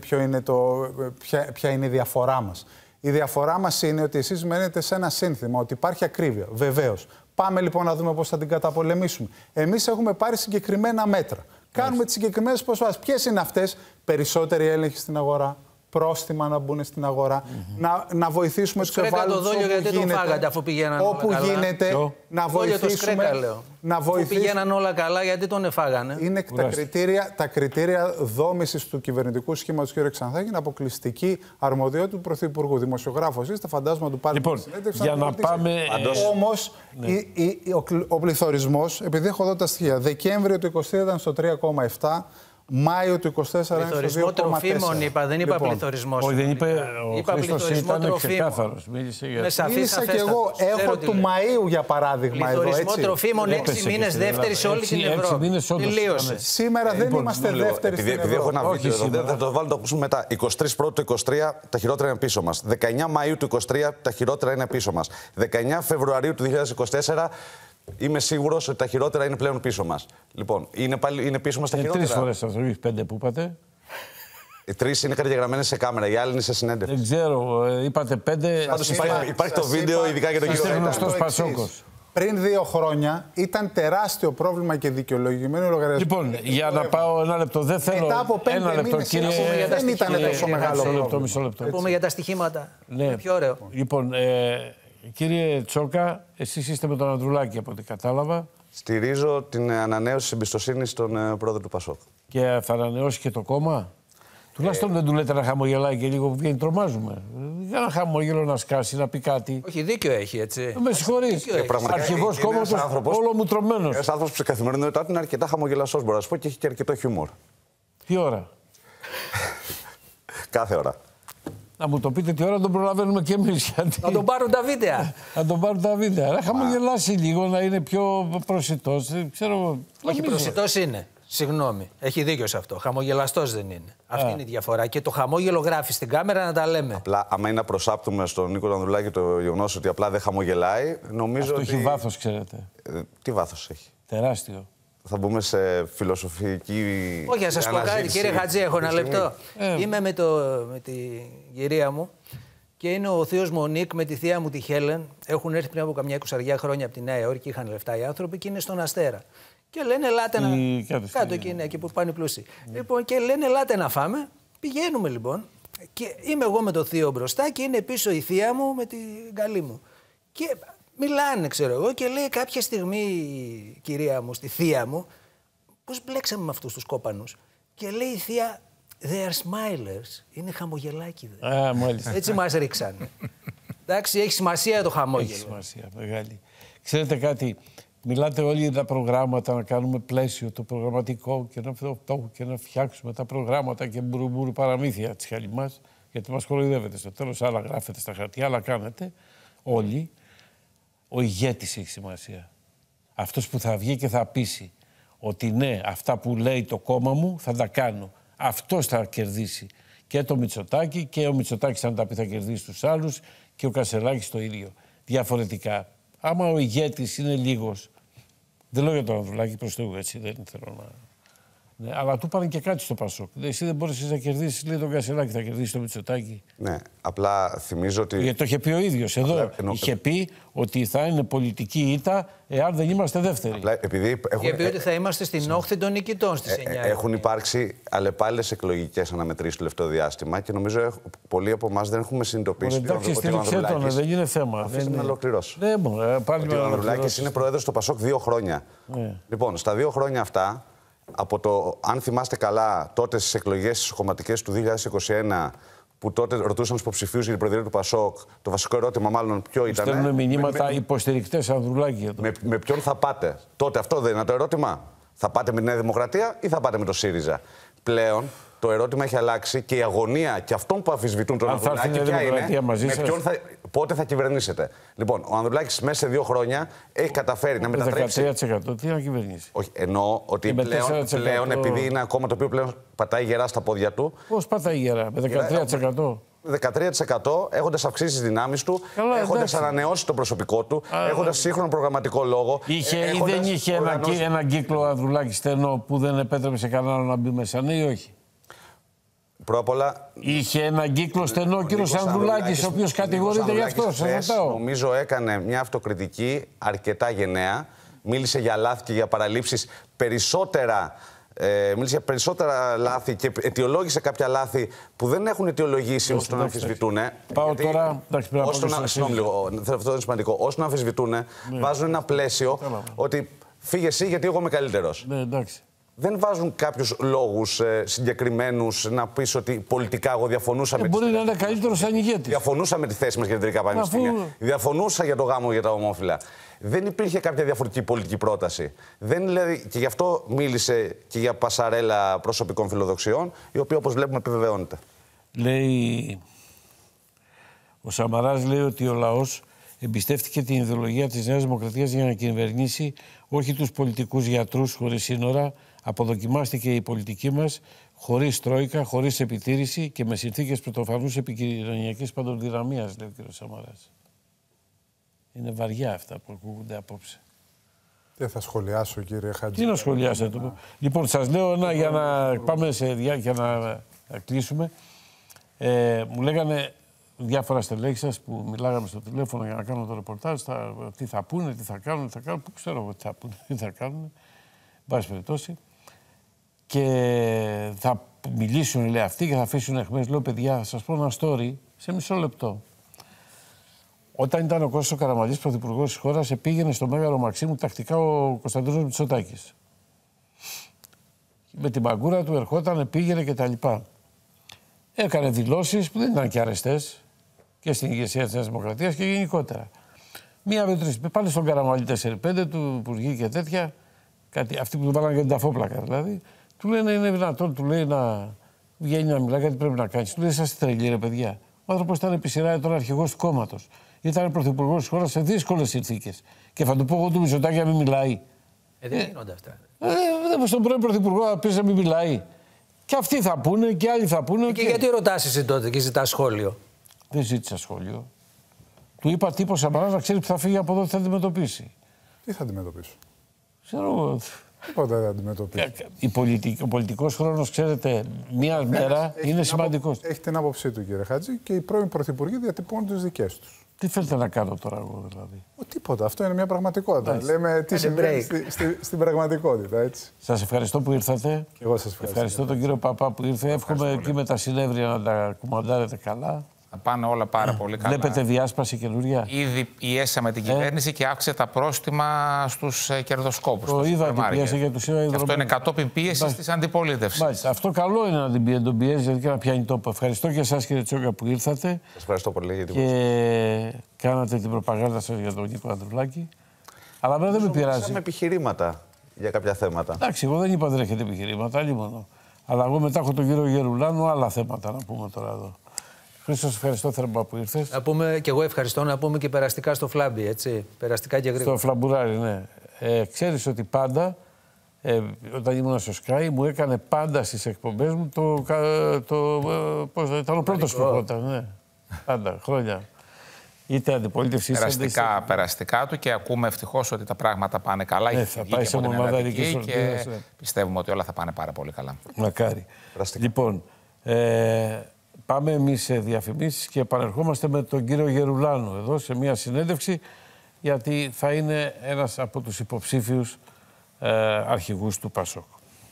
ποια είναι η διαφορά μας? Η διαφορά μας είναι ότι εσείς μένετε σε ένα σύνθημα, ότι υπάρχει ακρίβεια. Βεβαίως. Πάμε λοιπόν να δούμε πώς θα την καταπολεμήσουμε. Εμείς έχουμε πάρει συγκεκριμένα μέτρα. Κάνουμε τις συγκεκριμένες προσπάθειες. Ποιες είναι αυτές? Περισσότερη έλεγχη στην αγορά, πρόστιμα να μπουν στην αγορά, να βοηθήσουμε τους ευάλωτους όπου γίνεται. Γιατί τον φάγατε αφού πηγαίναν όλα καλά? Όπου γίνεται, να βοηθήσουμε. Αφού πηγαίναν όλα καλά, γιατί τον εφάγανε? Είναι τα κριτήρια δόμησης του κυβερνητικού σχήματος, κύριε Ξανθάκη, είναι αποκλειστική αρμοδιότητα του Πρωθυπουργού. Δημοσιογράφος είστε, φαντάζομαι να του πάρει λοιπόν, για να πάμε. Όμως, ο πληθωρισμός, επειδή έχω εδώ τα στοιχεία, Δεκέμβριο του 2023 ήταν στο 3,7%. Μάιο του 24 είναι στο 2,4%. Πληθωρισμό τροφίμων είπα, δεν είπα πληθωρισμό. Όχι, δεν είπε. Ο Χρήστος ήταν ξεκάθαρος. Μίλησα και εγώ. Έχω του Μαΐου για παράδειγμα εδώ. Πληθωρισμό τροφίμων 6 μήνες δεύτερη σε όλη την Ευρώπη. Τελείωσε. Σήμερα δεν είμαστε δεύτεροι στην Ευρώπη. Επειδή έχω ένα βίντεο εδώ, θα το βάλω να το ακούσουμε μετά. 23 Πρώτου του 23 τα χειρότερα είναι πίσω μας. 19 Μαΐου του 23 τα χειρότερα είναι πίσω μας. 19 Φεβρουαρίου του 2024. Είμαι σίγουρος ότι τα χειρότερα είναι πλέον πίσω μας. Λοιπόν, είναι πίσω μας τα χειρότερα. 3 φορές αυτό, όχι 5 που είπατε. Οι 3 είναι καταγεγραμμένες σε κάμερα, οι άλλοι είναι σε συνέντευξη. Δεν ξέρω, είπατε 5. Πάντως υπάρχει το βίντεο, ειδικά για τον κύριο Είστε γνωστός Πασόκος. Πριν 2 χρόνια ήταν τεράστιο πρόβλημα και δικαιολογημένο λογαριασμό. Λοιπόν, για να πάω ένα λεπτό, δεν θέλω. Μετά από 5 μήνες δεν ήταν τόσο μεγάλο πρόβλημα. Μισό λεπτό. Πούμε για τα στοιχήματα. Είναι πιο ωραίο. Λοιπόν, κύριε Τσόκα, εσείς είστε με τον Ανδρουλάκη από ό,τι κατάλαβα. Στηρίζω την ανανέωση της εμπιστοσύνης στον πρόεδρο του Πασόκ. Και θα ανανεώσει και το κόμμα. Τουλάχιστον δεν του λέτε να χαμογελάει και λίγο που βγαίνει, τρομάζουμε. Για να χαμογελό να σκάσει, να πει κάτι. Όχι, δίκιο έχει, έτσι. Με συγχωρείς. Αρχηγός κόμματος, όλο μου τρωμένος. Ένας άνθρωπος που σε καθημερινότητά είναι αρκετά χαμογελαστός, μπορώ να σου πω, και έχει και αρκετό χιούμορ. Τι ώρα? Κάθε ώρα. Να μου το πείτε τι ώρα τον προλαβαίνουμε κι εμείς. Γιατί... Να τον πάρουν τα βίντεο. Να τον πάρουν τα βίντεο. Να χαμογελάσει λίγο, να είναι πιο προσιτός. Όχι, προσιτός είναι. Συγγνώμη. Έχει δίκιο σε αυτό. Χαμογελαστός δεν είναι. Αυτή είναι η διαφορά. Και το χαμόγελο γράφει στην κάμερα να τα λέμε. Απλά, άμα είναι να προσάπτουμε στον Νίκο Ανδρουλάκη το γεγονός ότι απλά δεν χαμογελάει, νομίζω αυτό ότι. Έχει βάθος, ξέρετε. Τι βάθος έχει? Τεράστιο. Θα μπούμε σε φιλοσοφική. Όχι, να σας πω κάτι, κύριε Χατζή, έχω ένα λεπτό. Είμαι με τη γυρία μου και είναι ο θείος μου ο Νίκ με τη θεία μου τη Χέλεν. Έχουν έρθει πριν από καμιά 20 χρόνια από τη Νέα Υόρκη, είχαν λεφτά οι άνθρωποι και είναι στον Αστέρα. Και λένε ελάτε να. Κάτω εκεί, εκεί που πάνε οι πλούσιοι. Λοιπόν, και λένε ελάτε να φάμε. Πηγαίνουμε λοιπόν. Και είμαι εγώ με το θείο μπροστά και είναι πίσω η θεία μου με την καλή μου. Και μιλάνε, ξέρω εγώ, και λέει κάποια στιγμή η κυρία μου, στη θεία μου, πώς μπλέξαμε με αυτούς τους κόπανους. Και λέει η θεία, they are smilers, είναι χαμογελάκιδες. Μάλιστα. Έτσι μας ρίξανε. Εντάξει, έχει σημασία το χαμόγελο. Έχει σημασία, μεγάλη. Ξέρετε κάτι, μιλάτε όλοι για τα προγράμματα, να κάνουμε πλαίσιο το προγραμματικό και να φτιάξουμε τα προγράμματα και μπουρουμπουρου παραμύθια της χαλιμάς, γιατί μας κοροϊδεύετε στο τέλος, άλλα γράφετε στα χαρτιά, άλλα κάνετε όλοι. Ο ηγέτης έχει σημασία. Αυτός που θα βγει και θα πείσει ότι ναι, αυτά που λέει το κόμμα μου θα τα κάνω. Αυτός θα κερδίσει. Και το Μητσοτάκη, και ο Μητσοτάκης αν τα πει θα κερδίσει τους άλλους, και ο Κασσελάκης το ίδιο. Διαφορετικά. Άμα ο ηγέτης είναι λίγος, δεν λέω για τον Ανδρουλάκη προς το έτσι, δεν θέλω να... Ναι, αλλά του πάνε και κάτι στο Πασόκ. Εσύ δεν μπορείς να κερδίσεις, λέει τον Κασσελάκη, θα κερδίσει το Μητσοτάκη. Ναι, απλά θυμίζω ότι. Γιατί το είχε πει ο ίδιος εδώ. Είχε πει ότι θα είναι πολιτική ήττα εάν δεν είμαστε δεύτεροι. Απλά επειδή ότι θα είμαστε στην όχθη των νικητών στις 9. Έχουν υπάρξει αλλεπάλληλες εκλογικές αναμετρήσεις το τελευταίο διάστημα και νομίζω πολλοί από εμάς δεν έχουμε συνειδητοποιήσει. Εντάξει, στήριξε τον, δεν είναι θέμα. Αφήστε να ολοκληρώσω. Ο Ανδρουλάκης είναι πρόεδρος του Πασόκ 2 χρόνια. Λοιπόν, στα 2 χρόνια αυτά. Από το, αν θυμάστε καλά, τότε στις εκλογές κομματικές του 2021, που τότε ρωτούσαν τους υποψηφίους για την προεδρία του Πασόκ, το βασικό ερώτημα μάλλον ποιο ήταν. Στέλνουν μηνύματα υποστηρικτές Ανδρουλάκη. Με ποιον θα πάτε? Τότε αυτό δεν είναι το ερώτημα. Θα πάτε με τη Νέα Δημοκρατία ή θα πάτε με το ΣΥΡΙΖΑ? Πλέον το ερώτημα έχει αλλάξει και η αγωνία και αυτών που αμφισβητούν τον Ανδρουλάκη ποια είναι, πότε θα κυβερνήσετε. Λοιπόν, ο Ανδρουλάκης μέσα σε 2 χρόνια έχει καταφέρει να μετατρέψει. 13% τι να κυβερνήσει? Όχι, εννοώ ότι πλέον επειδή είναι ένα κόμμα το οποίο πλέον πατάει γερά στα πόδια του. Πώς πατάει γερά, με 13%? 13% έχοντας αυξήσει τις δυνάμεις του, έχοντας ανανεώσει το προσωπικό του, έχοντας σύγχρονο προγραμματικό λόγο. Δεν είχε ένα κύκλο Ανδρουλάκη στενό που δεν επέτρεπε σε κανέναν να μπει μέσα, ναι ή όχι? Πρώτα απ' όλα. Είχε έναν κύκλο στενό ο κύριος Ανδρουλάκης, ο οποίος κατηγορείται γι' αυτό. Νομίζω έκανε μια αυτοκριτική αρκετά γενναία. Μίλησε για λάθη και για παραλήψεις περισσότερα. Μίλησε για περισσότερα λάθη και αιτιολόγησε κάποια λάθη που δεν έχουν αιτιολογήσει ώστε να αμφισβητούν. Πάω τώρα. Συγγνώμη λίγο, αυτό είναι σημαντικό. Ώστε να αμφισβητούν, βάζουν ένα πλαίσιο ότι φύγε εσύ γιατί εγώ είμαι καλύτερος. Ναι, εντάξει. Δεν βάζουν κάποιους λόγους συγκεκριμένους να πεις ότι πολιτικά εγώ διαφωνούσα με. Μπορεί να είναι καλύτερος σαν ηγέτης. Διαφωνούσα με τη θέση μας για την Ιταλικά Πανεπιστήμια. Διαφωνούσα για το γάμο για τα ομόφυλα. Δεν υπήρχε κάποια διαφορετική πολιτική πρόταση. Δηλαδή, και γι' αυτό μίλησε και για πασαρέλα προσωπικών φιλοδοξιών, η οποία όπως βλέπουμε επιβεβαιώνεται. Λέει. Ο Σαμαράς λέει ότι ο λαός εμπιστεύτηκε την ιδεολογία της Νέας Δημοκρατίας για να κυβερνήσει όχι τους πολιτικούς γιατρούς χωρίς σύνορα. Αποδοκιμάστηκε η πολιτική μας χωρίς τρόικα, χωρίς επιτήρηση και με συνθήκες πρωτοφανούς επικοινωνιακής παντοδυναμίας, λέει ο κ. Σαμαράς. Είναι βαριά αυτά που ακούγονται απόψε. Δεν θα σχολιάσω, κύριε Χατζή. Τι να σχολιάσετε? Λοιπόν, σας λέω για να πάμε σε διάρκεια να κλείσουμε. Μου λέγανε διάφορα στελέχη σας που μιλάγαμε στο τηλέφωνο για να κάνω το ρεπορτάζ, τι θα πούνε, τι θα κάνουν, που ξέρω εγώ τι θα πούνε, τι θα κάνουν, εν πάση περιπτώσει. Και θα μιλήσουν, λέει, αυτοί και θα αφήσουν εχμές. Λέω, παιδιά, θα σας πω ένα story σε μισό λεπτό. Όταν ήταν ο Κώστας Καραμανλής πρωθυπουργός της χώρας, πήγαινε στο Μέγαρο Μαξίμου τακτικά ο Κωνσταντίνος Μητσοτάκης. Με την μπαγκούρα του ερχόταν, πήγαινε κτλ. Έκανε δηλώσεις που δεν ήταν και αρεστές και στην ηγεσία της Νέας Δημοκρατίας και γενικότερα. Μία με τρεις. Πάλι στον Καραμαλή 4-5 του Υπουργή και τέτοια, αυτοί που του βάλανε για την ταφόπλακα δηλαδή, του λένε είναι δυνατόν, του λέει να βγαίνει να μιλάει, κάτι πρέπει να κάνει. Του λέει είσαστε τρελοί, ρε παιδιά. Ο άνθρωπος ήταν επί σειρά ετών αρχηγός του κόμματος. Ήταν πρωθυπουργός της χώρας σε δύσκολες συνθήκες. Και θα του πω εγώ του Μητσοτάκη να μην μιλάει. Δεν γίνονται αυτά. Στον πρώην πρωθυπουργό θα πει να μην μιλάει. Και αυτοί θα πούνε και άλλοι θα πούνε. Και γιατί ρωτάς εσύ τότε και ζητάς σχόλιο? Δεν ζήτησα σχόλιο. Του είπα τύπο Σαμαράς να ξέρει που θα φύγει από εδώ, τι θα αντιμετωπίσει. Τι θα αντιμετωπίσω? Ξέρω. Τίποτα δεν αντιμετωπίσω. Ο πολιτικός χρόνος, ξέρετε, μία μέρα είναι σημαντικός. Έχει την άποψή του, κύριε Χατζή, και οι πρώην πρωθυπουργοί διατυπώνουν τις δικές τους. Τι θέλετε να κάνω τώρα εγώ, δηλαδή? Τίποτα. Αυτό είναι μια πραγματικότητα. Λέμε τι συμβαίνει στην πραγματικότητα, έτσι. Σας ευχαριστώ που ήρθατε. Και εγώ σας ευχαριστώ. Ευχαριστώ τον κύριο Παπά που ήρθε. Εύχομαι εκεί με τα συνέδρια να τα κουμαντάρετε καλά. Θα πάνε όλα πάρα πολύ καλά. Βλέπετε διάσπαση καινούρια? Ήδη πιέσαμε την κυβέρνηση και αύξησε τα πρόστιμα στους κερδοσκόπους. Το είδα ότι πιέσε για τους και αυτό είναι κατόπιν πίεσης της αντιπολίτευσης. Μάλιστα. Αυτό καλό είναι να τον πιέζει, γιατί και να πιάνει τόπο. Ευχαριστώ και εσάς, κύριε Τσόκα, που ήρθατε. Σας ευχαριστώ πολύ για την και κάνατε την προπαγάνδα σας για τον Νίκο Ανδρουλάκη. Αλλά δεν με πειράζει. Είχαμε επιχειρήματα για κάποια θέματα. Εντάξει, εγώ δεν είπα δεν έχετε επιχειρήματα, άλλη μόνο. Αλλά εγώ μετά έχω τον κύριο Γερουλάνου, άλλα θέματα να πούμε τώρα εδώ. Χρήστο, ευχαριστώ θερμά που ήρθες. Να πούμε, και εγώ ευχαριστώ, να πούμε και περαστικά στο Φλάμπι, έτσι. Περαστικά και γρήγορα. Στο Φλαμπουράρι, ναι. Ξέρεις ότι πάντα, όταν ήμουν στο Sky, μου έκανε πάντα στις εκπομπές μου ήταν ο πρώτος που ερχόταν, ναι. Πάντα, χρόνια. Είτε αντιπολίτευση, περαστικά του και ακούμε ευτυχώς ότι τα πράγματα πάνε καλά. Θα πάει σε μονάδα ειδικής και πιστεύουμε ότι όλα θα πάνε πάρα πολύ καλά. Μακάρι. Λοιπόν, πάμε εμείς σε διαφημίσεις και επανερχόμαστε με τον κύριο Γερουλάνου εδώ σε μια συνέντευξη, γιατί θα είναι ένας από τους υποψήφιους αρχηγούς του ΠΑΣΟΚ.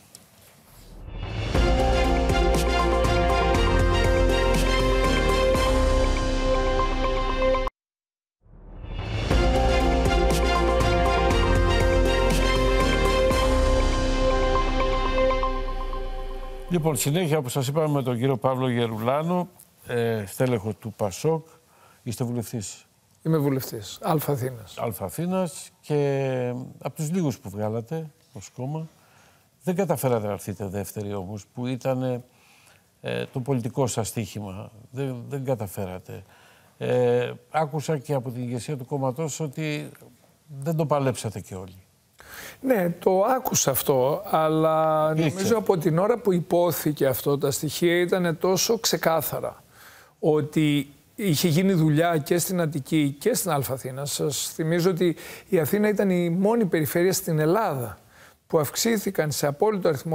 Λοιπόν, συνέχεια, όπως σας είπαμε, με τον κύριο Παύλο Γερουλάνο, στέλεχο του ΠΑΣΟΚ. Είστε βουλευτής? Είμαι βουλευτής. Αλφα-Αθήνας. Αλφα-Αθήνας και από τους λίγους που βγάλατε ως κόμμα. Δεν καταφέρατε να έρθετε δεύτεροι όμως, που ήταν το πολιτικό σας στοίχημα. Δεν καταφέρατε. Άκουσα και από την ηγεσία του κόμματος ότι δεν το παλέψατε και όλοι. Ναι, το άκουσα αυτό, αλλά νομίζω από την ώρα που υπόθηκε αυτό, τα στοιχεία ήταν τόσο ξεκάθαρα ότι είχε γίνει δουλειά και στην Αττική και στην Αλφα-Αθήνα. Σας θυμίζω ότι η Αθήνα ήταν η μόνη περιφέρεια στην Ελλάδα που αυξήθηκαν σε απόλυτο αριθμό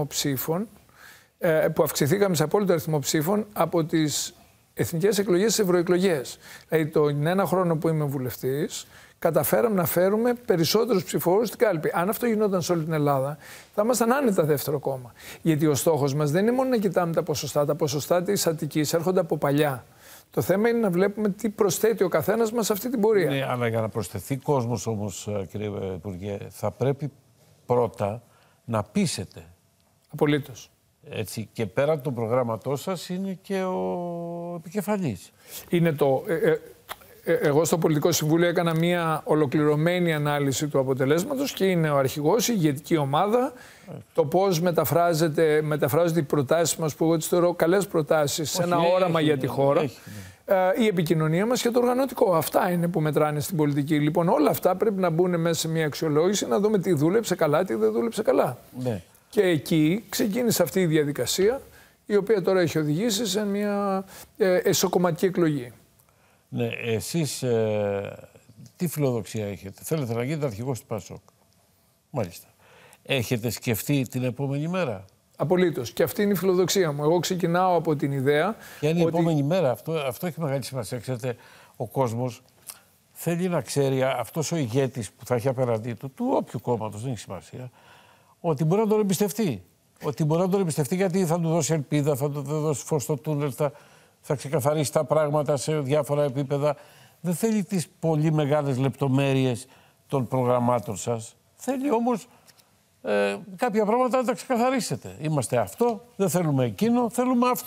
ψήφων, από τις εθνικές εκλογές στις ευρωεκλογές. Δηλαδή, τον ένα χρόνο που είμαι βουλευτής, καταφέραμε να φέρουμε περισσότερους ψηφοφόρους στην κάλπη. Αν αυτό γινόταν σε όλη την Ελλάδα, θα ήμασταν άνετα δεύτερο κόμμα. Γιατί ο στόχος μας δεν είναι μόνο να κοιτάμε τα ποσοστά. Τα ποσοστά της Αττικής έρχονται από παλιά. Το θέμα είναι να βλέπουμε τι προσθέτει ο καθένας μας σε αυτή την πορεία. Ναι, αλλά για να προσθεθεί κόσμος όμως, κύριε Υπουργέ, θα πρέπει πρώτα να πείσετε. Απολύτως. Έτσι, και πέραν του προγράμματός σας είναι και ο επικεφαλής. Είναι το... Εγώ στο Πολιτικό Συμβούλιο έκανα μια ολοκληρωμένη ανάλυση του αποτελέσματος και είναι ο αρχηγός, η ηγετική ομάδα, το πώς μεταφράζονται οι προτάσεις μας, που εγώ τις θεωρώ καλές προτάσεις, σε ένα όραμα για τη χώρα, η επικοινωνία μας και το οργανωτικό. Αυτά είναι που μετράνε στην πολιτική. Λοιπόν, όλα αυτά πρέπει να μπουν μέσα σε μια αξιολόγηση, να δούμε τι δούλεψε καλά, τι δεν δούλεψε καλά. Ναι. Και εκεί ξεκίνησε αυτή η διαδικασία, η οποία τώρα έχει οδηγήσει σε μια εσωκομματική εκλογή. Ναι, εσείς τι φιλοδοξία έχετε? Θέλετε να γίνετε αρχηγός του ΠΑΣΟΚ? Μάλιστα. Έχετε σκεφτεί την επόμενη μέρα? Απολύτως. Και αυτή είναι η φιλοδοξία μου. Εγώ ξεκινάω από την ιδέα. Και είναι η επόμενη μέρα. Αυτό έχει μεγάλη σημασία. Ξέρετε, ο κόσμος θέλει να ξέρει, αυτός ο ηγέτης που θα έχει απέναντί του όποιου κόμματος, δεν έχει σημασία, ότι μπορεί να τον εμπιστευτεί. Ότι μπορεί να τον εμπιστευτεί γιατί θα του δώσει ελπίδα, θα του δώσει φως στο τούνελ, θα ξεκαθαρίσει τα πράγματα σε διάφορα επίπεδα. Δεν θέλει τις πολύ μεγάλες λεπτομέρειες των προγραμμάτων σας. Θέλει όμως κάποια πράγματα να τα ξεκαθαρίσετε. Είμαστε αυτό, δεν θέλουμε εκείνο, θέλουμε αυτό.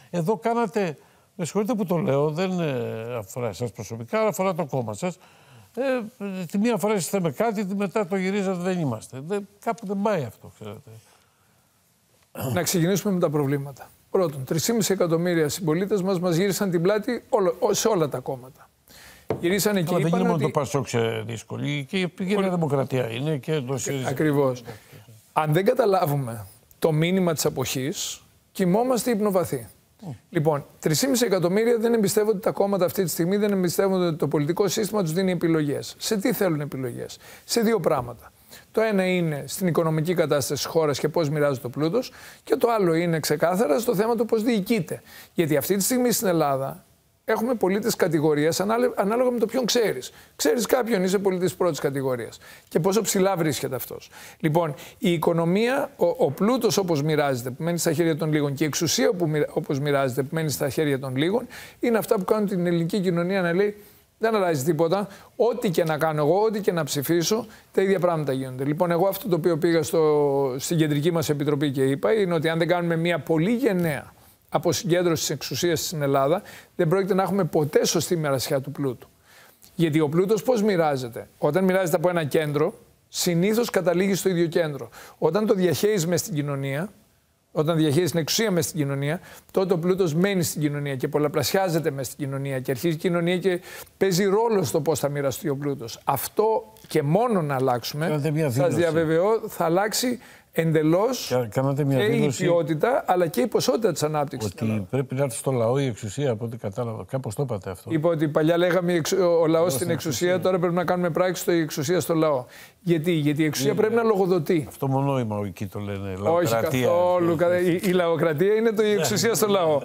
Εδώ κάνατε, με συγχωρείτε που το λέω, δεν αφορά εσάς προσωπικά, αλλά αφορά το κόμμα σας. Τη μία φορά είστε με κάτι, τη μετά το γυρίζατε, δεν είμαστε. Κάπου δεν πάει αυτό, ξέρετε. Να ξεκινήσουμε με τα προβλήματα. Πρώτον, 3,5 εκατομμύρια συμπολίτες μας γύρισαν την πλάτη σε όλα τα κόμματα. Γυρίσανε και είπαν δεν είναι μόνο ότι... το Πασόκ δύσκολη, και η Νέα Δημοκρατία είναι και το ΣΥΡΙΖΑ. Ακριβώς. Αν δεν καταλάβουμε το μήνυμα της αποχής, κοιμόμαστε υπνοβαθή. Λοιπόν, 3,5 εκατομμύρια δεν εμπιστεύονται τα κόμματα αυτή τη στιγμή, δεν εμπιστεύονται ότι το πολιτικό σύστημα τους δίνει επιλογές. Σε τι θέλουν επιλογές? Σε δύο πράγματα. Το ένα είναι στην οικονομική κατάσταση της χώρας και πώς μοιράζεται το πλούτος, και το άλλο είναι ξεκάθαρα στο θέμα του πώς διοικείται. Γιατί αυτή τη στιγμή στην Ελλάδα έχουμε πολίτες κατηγορίας ανάλογα με το ποιον ξέρεις. Ξέρεις κάποιον, είσαι πολίτης πρώτης κατηγορίας. Και πόσο ψηλά βρίσκεται αυτός. Λοιπόν, η οικονομία, ο πλούτος όπως μοιράζεται, που μένει στα χέρια των λίγων, και η εξουσία όπως μοιράζεται, που μένει στα χέρια των λίγων, είναι αυτά που κάνουν την ελληνική κοινωνία να λέει: δεν αλλάζει τίποτα. Ό,τι και να κάνω εγώ, ό,τι και να ψηφίσω, τα ίδια πράγματα γίνονται. Λοιπόν, εγώ αυτό το οποίο πήγα στην κεντρική μας επιτροπή και είπα είναι ότι αν δεν κάνουμε μια πολύ γενναία αποσυγκέντρωση της εξουσίας στην Ελλάδα, δεν πρόκειται να έχουμε ποτέ σωστή μοιρασιά του πλούτου. Γιατί ο πλούτος πώς μοιράζεται? Όταν μοιράζεται από ένα κέντρο, συνήθως καταλήγει στο ίδιο κέντρο. Όταν το διαχέεις μες στην κοινωνία, όταν διαχέεις την εξουσία μες στην κοινωνία, τότε ο πλούτος μένει στην κοινωνία και πολλαπλασιάζεται μες στην κοινωνία και αρχίζει η κοινωνία και παίζει ρόλο στο πώς θα μοιραστεί ο πλούτος. Αυτό και μόνο να αλλάξουμε, σας διαβεβαιώ, θα αλλάξει εντελώς και η ποιότητα αλλά και η ποσότητα της ανάπτυξης. Ότι πρέπει να έρθει στο λαό η εξουσία, από ό,τι κατάλαβα. Κάπως το είπατε αυτό. Είπα ότι παλιά λέγαμε ο λαός στην εξουσία, τώρα πρέπει να κάνουμε πράξη στο εξουσία στο λαό. Γιατί η εξουσία πρέπει να λογοδοτεί. Αυτό μονόημα εκεί το λένε. Όχι καθόλου. Η λαοκρατία είναι η εξουσία στο λαό.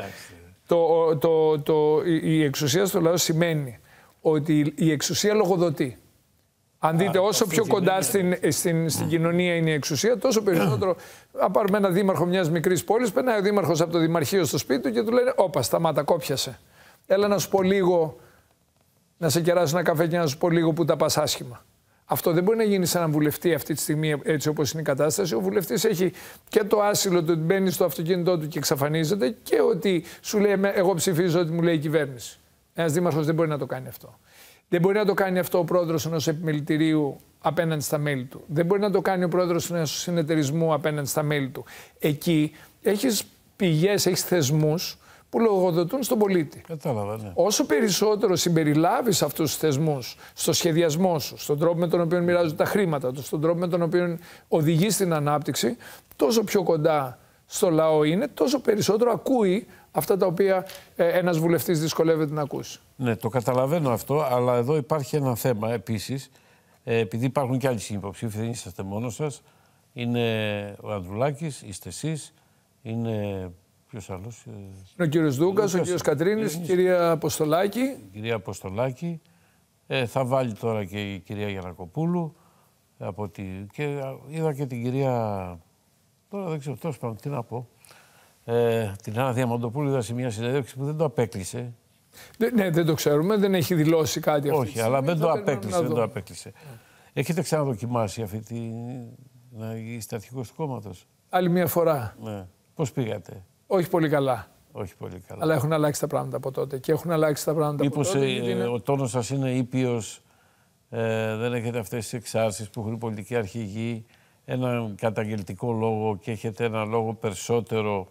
Η εξουσία στο λαό σημαίνει ότι η εξουσία λογοδοτεί. Αν δείτε όσο πιο κοντά στην κοινωνία είναι η εξουσία, τόσο περισσότερο. Αν πάρουμε ένα δήμαρχο μιας μικρής πόλης, περνάει ο δήμαρχος από το δημαρχείο στο σπίτι του και του λένε: όπα, σταμάτα, κόπιασε. Έλα να σου πω λίγο, να σε κεράσω ένα καφέ και να σου πω λίγο που τα πας άσχημα. Αυτό δεν μπορεί να γίνει σε έναν βουλευτή αυτή τη στιγμή, έτσι όπως είναι η κατάσταση. Ο βουλευτής έχει και το άσυλο του ότι μπαίνει στο αυτοκίνητό του και εξαφανίζεται, και ότι σου λέει: εγώ ψηφίζω ό,τι μου λέει η κυβέρνηση. Ένας δήμαρχος δεν μπορεί να το κάνει αυτό. Δεν μπορεί να το κάνει αυτό ο πρόεδρος ενός επιμελητηρίου απέναντι στα μέλη του. Δεν μπορεί να το κάνει ο πρόεδρος ενός συνεταιρισμού απέναντι στα μέλη του. Εκεί έχεις πηγές, έχεις θεσμούς που λογοδοτούν στον πολίτη. Κατάλαβα, ναι. Όσο περισσότερο συμπεριλάβεις αυτούς τους θεσμούς στο σχεδιασμό σου, στον τρόπο με τον οποίο μοιράζονται τα χρήματα του, στον τρόπο με τον οποίο οδηγείς στην ανάπτυξη, τόσο πιο κοντά στο λαό είναι, τόσο περισσότερο ακούει αυτά τα οποία ένας βουλευτής δυσκολεύεται να ακούσει. Ναι, το καταλαβαίνω αυτό, αλλά εδώ υπάρχει ένα θέμα επίσης. Επειδή υπάρχουν και άλλοι συνυποψήφοι, δεν είσαστε μόνος σας. Είναι ο Ανδρουλάκης, είστε εσείς, είναι ποιος άλλος? Είναι ο κύριος Δούκας, ο κύριος Κατρίνης, η κυρία Αποστολάκη. Κυρία Αποστολάκη. Θα βάλει τώρα και η κυρία Γιαννακοπούλου. Και είδα και την κυρία... Τώρα δεν ξέρω τόσο πάνω τι να πω. Την Άννα Διαμαντοπούλου είδα σε μια συνέντευξη που δεν το απέκλεισε. Ναι, δεν το ξέρουμε, δεν έχει δηλώσει κάτι αυτό. Όχι, αλλά δεν το απέκλεισε. Έχετε ξαναδοκιμάσει να είστε αρχηγός του κόμματος? Άλλη μια φορά. Ναι. Πώς πήγατε? Όχι πολύ καλά. Όχι πολύ καλά. Αλλά έχουν αλλάξει τα πράγματα από τότε. Και έχουν αλλάξει τα πράγματα από τότε. Μήπως ο τόνος σας είναι ήπιος, δεν έχετε αυτές τις εξάρσεις που έχουν οι πολιτικοί αρχηγοί, έναν καταγγελτικό λόγο και έχετε ένα λόγο περισσότερο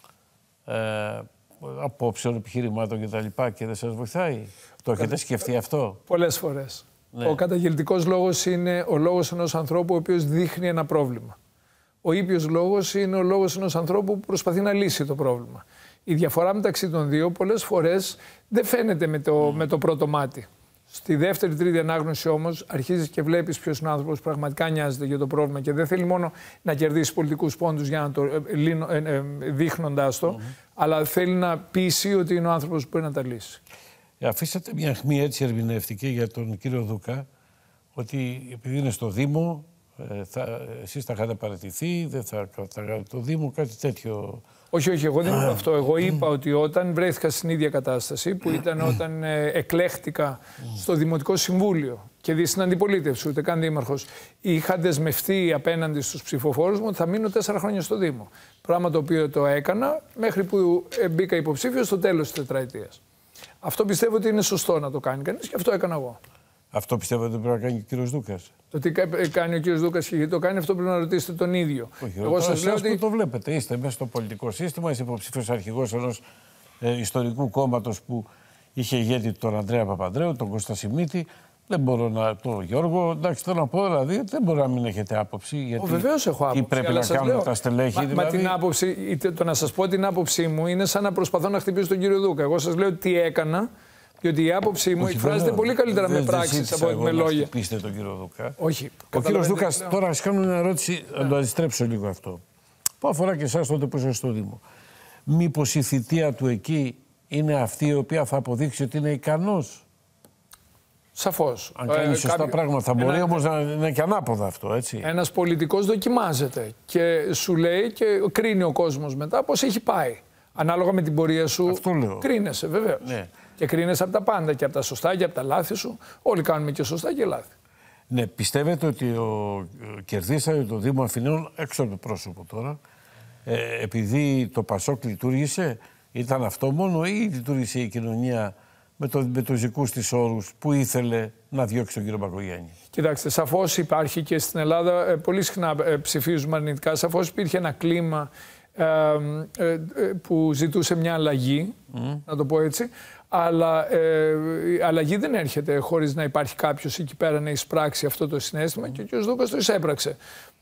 απόψεων, επιχειρημάτων κτλ. Και δεν σας βοηθάει? Το έχετε σκεφτεί αυτό? Πολλές φορές. Ναι. Ο καταγγελτικός λόγος είναι ο λόγος ενός ανθρώπου ο οποίος δείχνει ένα πρόβλημα. Ο ήπιος λόγος είναι ο λόγος ενός ανθρώπου που προσπαθεί να λύσει το πρόβλημα. Η διαφορά μεταξύ των δύο πολλές φορές δεν φαίνεται με το πρώτο μάτι. Στη δεύτερη, τρίτη ανάγνωση όμως αρχίζεις και βλέπεις ποιος είναι ο άνθρωπος που πραγματικά νοιάζεται για το πρόβλημα και δεν θέλει μόνο να κερδίσει πολιτικούς πόντους για να το δείχνοντας το, αλλά θέλει να πείσει ότι είναι ο άνθρωπος που μπορεί να τα λύσει. Αφήσατε μια αιχμή έτσι ερμηνευτική για τον κύριο Δούκα, ότι επειδή είναι στο Δήμο, εσείς θα είχατε παραιτηθεί, δεν θα το Δήμο, κάτι τέτοιο. Όχι, εγώ δεν είπα αυτό. Εγώ είπα ότι όταν βρέθηκα στην ίδια κατάσταση που ήταν όταν εκλέχτηκα στο Δημοτικό Συμβούλιο και δει στην αντιπολίτευση, ούτε καν δήμαρχος, είχα δεσμευτεί απέναντι στους ψηφοφόρους μου ότι θα μείνω 4 χρόνια στο Δήμο. Πράγμα το οποίο το έκανα μέχρι που μπήκα υποψήφιος στο τέλος της τετραετίας. Αυτό πιστεύω ότι είναι σωστό να το κάνει κανείς και αυτό έκανα εγώ. Αυτό πιστεύω ότι πρέπει να κάνει ο κύριος Δούκας. Το τι κάνει ο κύριος Δούκας και γιατί το κάνει, αυτό πρέπει να ρωτήσετε τον ίδιο. Όχι, εγώ σας λέω ότι το βλέπετε. Είστε μέσα στο πολιτικό σύστημα, είστε υποψήφιος αρχηγός ενός ιστορικού κόμματος που είχε ηγέτη τον Ανδρέα Παπανδρέου, τον Κώστα Σιμίτη. Δεν μπορώ να. Το Γιώργο, εντάξει, θέλω να πω δηλαδή, δεν μπορεί να μην έχετε άποψη. Γιατί βεβαίως έχω άποψη. Τι πρέπει να κάνουν τα στελέχη. Μα δηλαδή... την άποψη, το να σας πω την άποψή μου είναι σαν να προσπαθώ να χτυπήσω τον κύριο Δούκα. Εγώ σας λέω τι έκανα. Διότι η άποψή μου εκφράζεται πολύ καλύτερα με πράξεις από ότι με λόγια. Δεν χτυπήστε τον κύριο Δούκα. Όχι. Ο κύριος Δούκας, τώρα ας κάνω μια ερώτηση, να το αντιστρέψω λίγο αυτό. Που αφορά και εσάς τότε που είστε στο Δήμο. Μήπως η θητεία του εκεί είναι αυτή η οποία θα αποδείξει ότι είναι ικανός? Σαφώς. Αν κάνει σωστά πράγματα. Θα μπορεί όμως να είναι και ανάποδα αυτό, έτσι. Ένας πολιτικός δοκιμάζεται και σου λέει και κρίνει ο κόσμος μετά πώς έχει πάει. Ανάλογα με την πορεία σου, κρίνεσαι βεβαίως. Ναι. Και κρίνεσαι από τα πάντα, και από τα σωστά και από τα λάθη σου. Όλοι κάνουμε και σωστά και λάθη. Ναι, πιστεύετε ότι κερδίσατε το Δήμο Αθηναίων έξω από το πρόσωπο τώρα, επειδή το Πασόκ λειτουργήσε, ήταν αυτό μόνο, ή λειτουργήσε η κοινωνία με τους δικούς της όρους που ήθελε να διώξει τον κύριο Μπακογιάννη? Κοιτάξτε, σαφώς υπάρχει και στην Ελλάδα, πολύ συχνά ψηφίζουμε αρνητικά, σαφώς υπήρχε ένα κλίμα που ζητούσε μια αλλαγή, να το πω έτσι. Αλλά η αλλαγή δεν έρχεται χωρίς να υπάρχει κάποιος εκεί πέρα να εισπράξει αυτό το συναίσθημα και ο κ. Δούκας το εισέπραξε.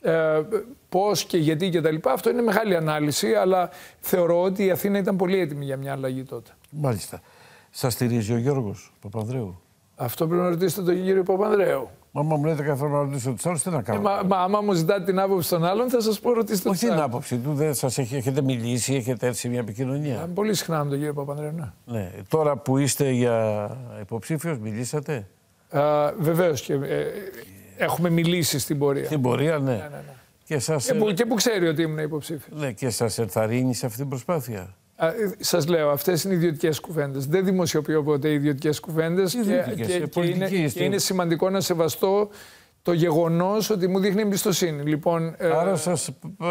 Πώς και γιατί και τα λοιπά, αυτό είναι μεγάλη ανάλυση, αλλά θεωρώ ότι η Αθήνα ήταν πολύ έτοιμη για μια αλλαγή τότε. Μάλιστα. Σας στηρίζει ο Γιώργος Παπανδρέου? Αυτό πρέπει να ρωτήσετε τον κύριο Παπανδρέου. Άμα μου λέτε καθόλου να ρωτήσω τους άλλους, τι να κάνω? Άμα μου ζητάτε την άποψη των άλλων, θα σας πω ρωτήστε τους άλλους. Όχι την άποψη του, δεν σας έχετε μιλήσει, έχετε έρθει σε μια επικοινωνία? Πολύ συχνά με τον κύριο Παπανδρέου, ναι. Ναι. Τώρα που είστε για υποψήφιος, μιλήσατε? Βεβαίως και έχουμε μιλήσει στην πορεία. Στην πορεία, ναι. Ναι. Και που ξέρει ότι ήμουν υποψήφιος. Ναι, και σας ενθαρρύνει σε αυτή την προσπάθεια? Σας λέω, αυτές είναι ιδιωτικές κουβέντες. Δεν δημοσιοποιώ ποτέ ιδιωτικές κουβέντες και είναι σημαντικό να σεβαστώ το γεγονός ότι μου δείχνει εμπιστοσύνη. Λοιπόν, άρα σας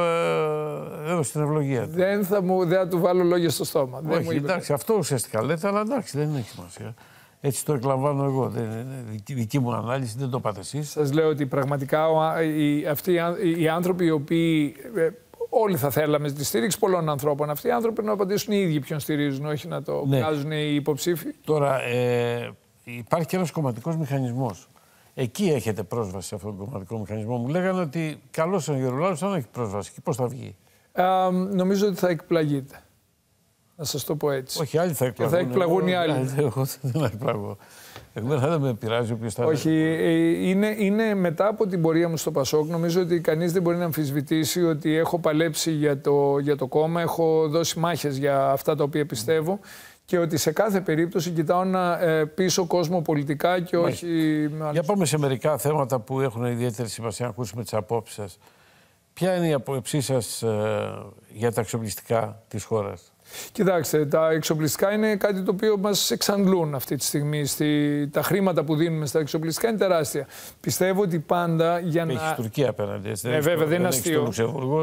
έδωσε την ευλογία του. Δεν θα του βάλω λόγια στο στόμα. Όχι, δεν εντάξει, αυτό ουσιαστικά λέτε, αλλά εντάξει, δεν έχει σημασία. Έτσι το εκλαμβάνω εγώ. Δεν είναι δική μου ανάλυση, δεν το είπατε εσείς. Σας λέω ότι πραγματικά αυτοί οι άνθρωποι οι οποίοι... Όλοι θα θέλαμε τη στήριξη πολλών ανθρώπων. Αυτοί οι άνθρωποι πρέπει να απαντήσουν οι ίδιοι ποιον στηρίζουν, όχι να το βγάζουν οι υποψήφοι. Τώρα, υπάρχει και ένας κομματικός μηχανισμός. Εκεί έχετε πρόσβαση σε αυτόν τον κομματικό μηχανισμό. Μου λέγανε ότι καλώς είναι ο Γερουλάνος, αν έχει πρόσβαση. Και πώς θα βγει? Νομίζω ότι θα εκπλαγείτε. Να σας το πω έτσι. Όχι, άλλοι θα εκπλαγούν. Και θα εκπλαγούν οι άλλοι. Εγώ δεν εκπλαγώ. Εμένα δεν με πειράζει όποιος θα... Όχι, είναι μετά από την πορεία μου στο Πασόκ. Νομίζω ότι κανείς δεν μπορεί να αμφισβητήσει ότι έχω παλέψει για το κόμμα, έχω δώσει μάχες για αυτά τα οποία πιστεύω και ότι σε κάθε περίπτωση κοιτάω να πείσω κόσμο πολιτικά και όχι... Για πάμε σε μερικά θέματα που έχουν ιδιαίτερη σημασία να ακούσουμε τις απόψεις σας. Ποια είναι η απόψή σας για τα εξοπλιστικά της χώρας? Κοιτάξτε, τα εξοπλιστικά είναι κάτι το οποίο μας εξαντλούν αυτή τη στιγμή. Τα χρήματα που δίνουμε στα εξοπλιστικά είναι τεράστια. Πιστεύω ότι πάντα για να... Έχει Τουρκία απέναντι, έτσι. Βέβαια, δεν είναι αστείο.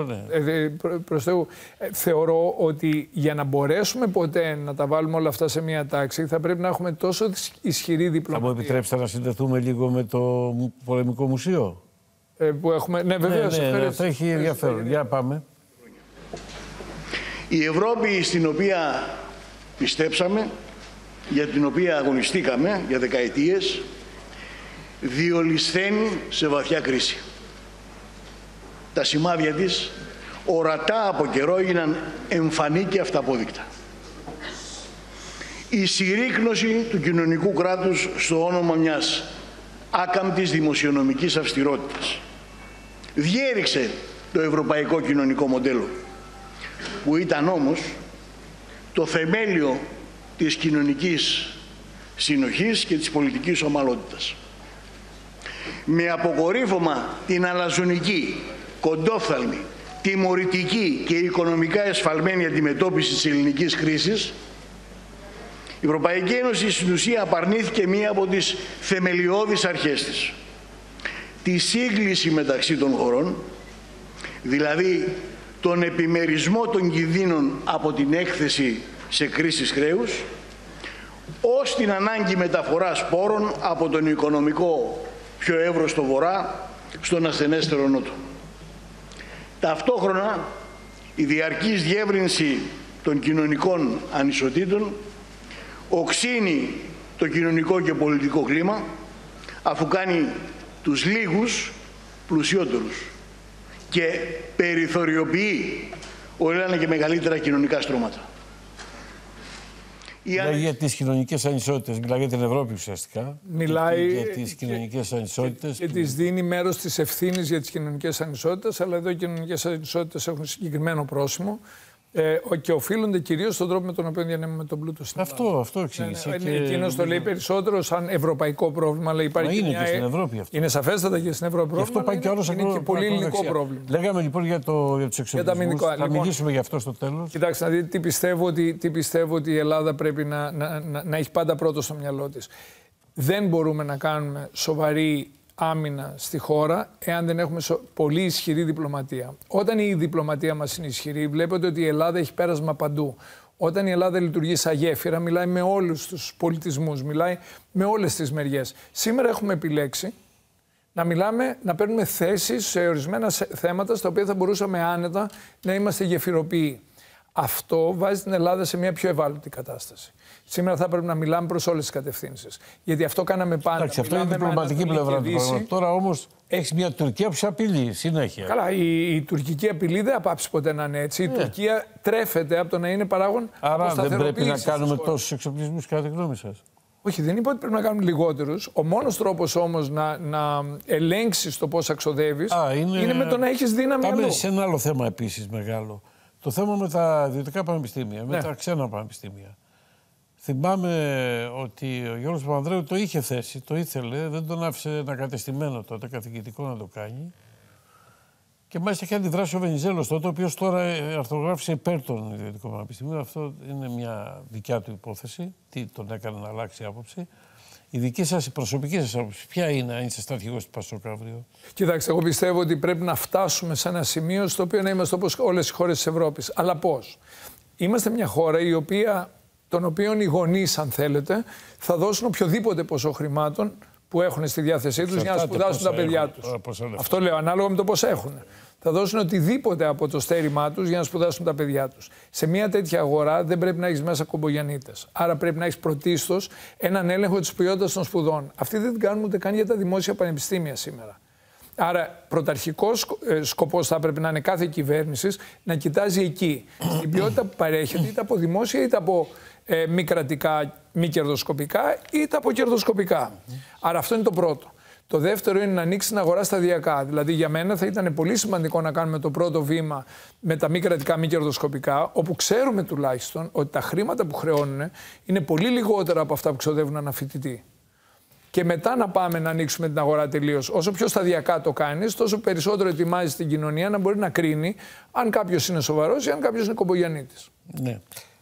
Προς Θεού, θεωρώ ότι για να μπορέσουμε ποτέ να τα βάλουμε όλα αυτά σε μία τάξη, θα πρέπει να έχουμε τόσο ισχυρή διπλωματία. Θα μου επιτρέψετε να συνδεθούμε λίγο με το Πολεμικό Μουσείο? Που έχουμε... Ναι, βεβαίως. Ναι, θα έχει ενδιαφέρον. Για πάμε. Η Ευρώπη στην οποία πιστέψαμε, για την οποία αγωνιστήκαμε για δεκαετίες, διολυσθένει σε βαθιά κρίση. Τα σημάδια της, ορατά από καιρό, έγιναν εμφανή και αυταπόδεικτα. Η συρρίκνωση του κοινωνικού κράτους στο όνομα μιας άκαμπτης δημοσιονομικής αυστηρότητας διέριξε το ευρωπαϊκό κοινωνικό μοντέλο, που ήταν όμως το θεμέλιο της κοινωνικής συνοχής και της πολιτικής ομαλότητας. Με αποκορύφωμα την αλαζονική, κοντόφθαλμη, τιμωρητική και οικονομικά εσφαλμένη αντιμετώπιση της ελληνικής κρίσης, Η Ευρωπαϊκή Ένωση στην ουσία απαρνήθηκε μία από τις θεμελιώδεις αρχές της. Τη σύγκληση μεταξύ των χωρών, δηλαδή τον επιμερισμό των κινδύνων από την έκθεση σε κρίσεις χρέους, ως την ανάγκη μεταφοράς πόρων από τον οικονομικό πιο εύρωστο βορρά στον ασθενέστερο νότο. Ταυτόχρονα, η διαρκής διεύρυνση των κοινωνικών ανισοτήτων οξύνει το κοινωνικό και πολιτικό κλίμα, αφού κάνει τους λίγους πλουσιότερους και περιθωριοποιεί όλα ένα και μεγαλύτερα κοινωνικά στρώματα. Μιλάει για τις κοινωνικές ανισότητες, μιλάει για την Ευρώπη ουσιαστικά. Μιλάει για τις κοινωνικές ανισότητες. Και της δίνει μέρος της ευθύνης για τις κοινωνικές ανισότητες, αλλά εδώ οι κοινωνικές ανισότητες έχουν συγκεκριμένο πρόσημο και οφείλονται κυρίως στον τρόπο με τον οποίο διανέμουμε τον πλούτο στην Ελλάδα. Αυτό εξήγησε. Εκείνος το λέει περισσότερο σαν ευρωπαϊκό πρόβλημα, αλλά υπάρχει είναι και στην Ευρώπη αυτό. Είναι σαφέστατα και στην Ευρώπη πρόβλημα. Αυτό πάει και όλος είναι και πολύ ελληνικό πρόβλημα. Λέγαμε λοιπόν για τους εξοπλισμούς. Θα μιλήσουμε γι' αυτό στο τέλος. Κοιτάξτε, να δείτε τι πιστεύω ότι η Ελλάδα πρέπει να έχει πάντα πρώτο στο μυαλό της. Δεν μπορούμε να κάνουμε σοβαρή άμυνα στη χώρα εάν δεν έχουμε πολύ ισχυρή διπλωματία. Όταν η διπλωματία μας είναι ισχυρή, βλέπετε ότι η Ελλάδα έχει πέρασμα παντού. Όταν η Ελλάδα λειτουργεί σαν γέφυρα, μιλάει με όλους τους πολιτισμούς, μιλάει με όλες τις μεριές. Σήμερα έχουμε επιλέξει να παίρνουμε θέσεις σε ορισμένα θέματα στα οποία θα μπορούσαμε άνετα να είμαστε γεφυροποιοί. Αυτό βάζει την Ελλάδα σε μια πιο ευάλωτη κατάσταση. Σήμερα θα πρέπει να μιλάμε προς όλες τις κατευθύνσεις. Γιατί αυτό κάναμε πάντα. Εντάξει, αυτό είναι η διπλωματική πλευρά του πράγματος. Τώρα όμως έχει μια Τουρκία που σε απειλεί συνέχεια. Καλά, η τουρκική απειλή δεν θα πάψει ποτέ να είναι έτσι. Η Τουρκία τρέφεται από το να είναι παράγον. Άρα δεν πρέπει να κάνουμε τόσους εξοπλισμούς, κατά τη γνώμη σας? Όχι, δεν είπα ότι πρέπει να κάνουμε λιγότερους. Ο μόνος τρόπος όμως να ελέγξεις το πώς αξοδεύεις είναι με το να έχεις δύναμη αλλού. Πάμε σε ένα άλλο θέμα επίσης μεγάλο. Το θέμα με τα ιδιωτικά πανεπιστήμια, με τα ξένα πανεπιστήμια. Θυμάμαι ότι ο Γιώργος Παπανδρέου το είχε θέσει, το ήθελε, δεν τον άφησε ένα κατεστημένο τότε καθηγητικό να το κάνει. Και μάλιστα είχε αντιδράσει ο Βενιζέλος τότε, ο οποίος τώρα αρθρογράφησε υπέρ των ιδιωτικών πανεπιστημίων. Αυτό είναι μια δικιά του υπόθεση. Τι τον έκανε να αλλάξει άποψη. Η δική σας, η προσωπική σας άποψη, ποια είναι, αν είστε στρατηγός του ΠΑΣΟΚ αύριο? Κοιτάξτε, εγώ πιστεύω ότι πρέπει να φτάσουμε σε ένα σημείο στο οποίο να είμαστε όπως όλες οι χώρες της Ευρώπης. Αλλά πώς? Είμαστε μια χώρα των οποίων οι γονείς, αν θέλετε, θα δώσουν οποιοδήποτε ποσό χρημάτων που έχουν στη διάθεσή τους για να σπουδάσουν τα παιδιά τους. Αυτό λέω, ανάλογα με το πώς έχουν. Θα δώσουν οτιδήποτε από το στέρημά τους για να σπουδάσουν τα παιδιά τους. Σε μια τέτοια αγορά δεν πρέπει να έχεις μέσα κομπογιανίτες. Άρα πρέπει να έχεις πρωτίστως έναν έλεγχο της ποιότητας των σπουδών. Αυτή δεν την κάνουμε ούτε καν για τα δημόσια πανεπιστήμια σήμερα. Άρα, πρωταρχικός σκοπός θα έπρεπε να είναι κάθε κυβέρνησης να κοιτάζει εκεί την ποιότητα που παρέχεται, είτε από δημόσια είτε από μη κρατικά, μη κερδοσκοπικά, είτε από κερδοσκοπικά. Άρα, αυτό είναι το πρώτο. Το δεύτερο είναι να ανοίξει την αγορά σταδιακά. Δηλαδή, για μένα θα ήταν πολύ σημαντικό να κάνουμε το πρώτο βήμα με τα μη κρατικά, μη κερδοσκοπικά, όπου ξέρουμε τουλάχιστον ότι τα χρήματα που χρεώνουν είναι πολύ λιγότερα από αυτά που ξοδεύουν ένα φοιτητή. Και μετά να πάμε να ανοίξουμε την αγορά τελείως. Όσο πιο σταδιακά το κάνεις, τόσο περισσότερο ετοιμάζεις την κοινωνία να μπορεί να κρίνει αν κάποιος είναι σοβαρός ή αν κάποιος είναι κομπογιαννίτης. Ναι.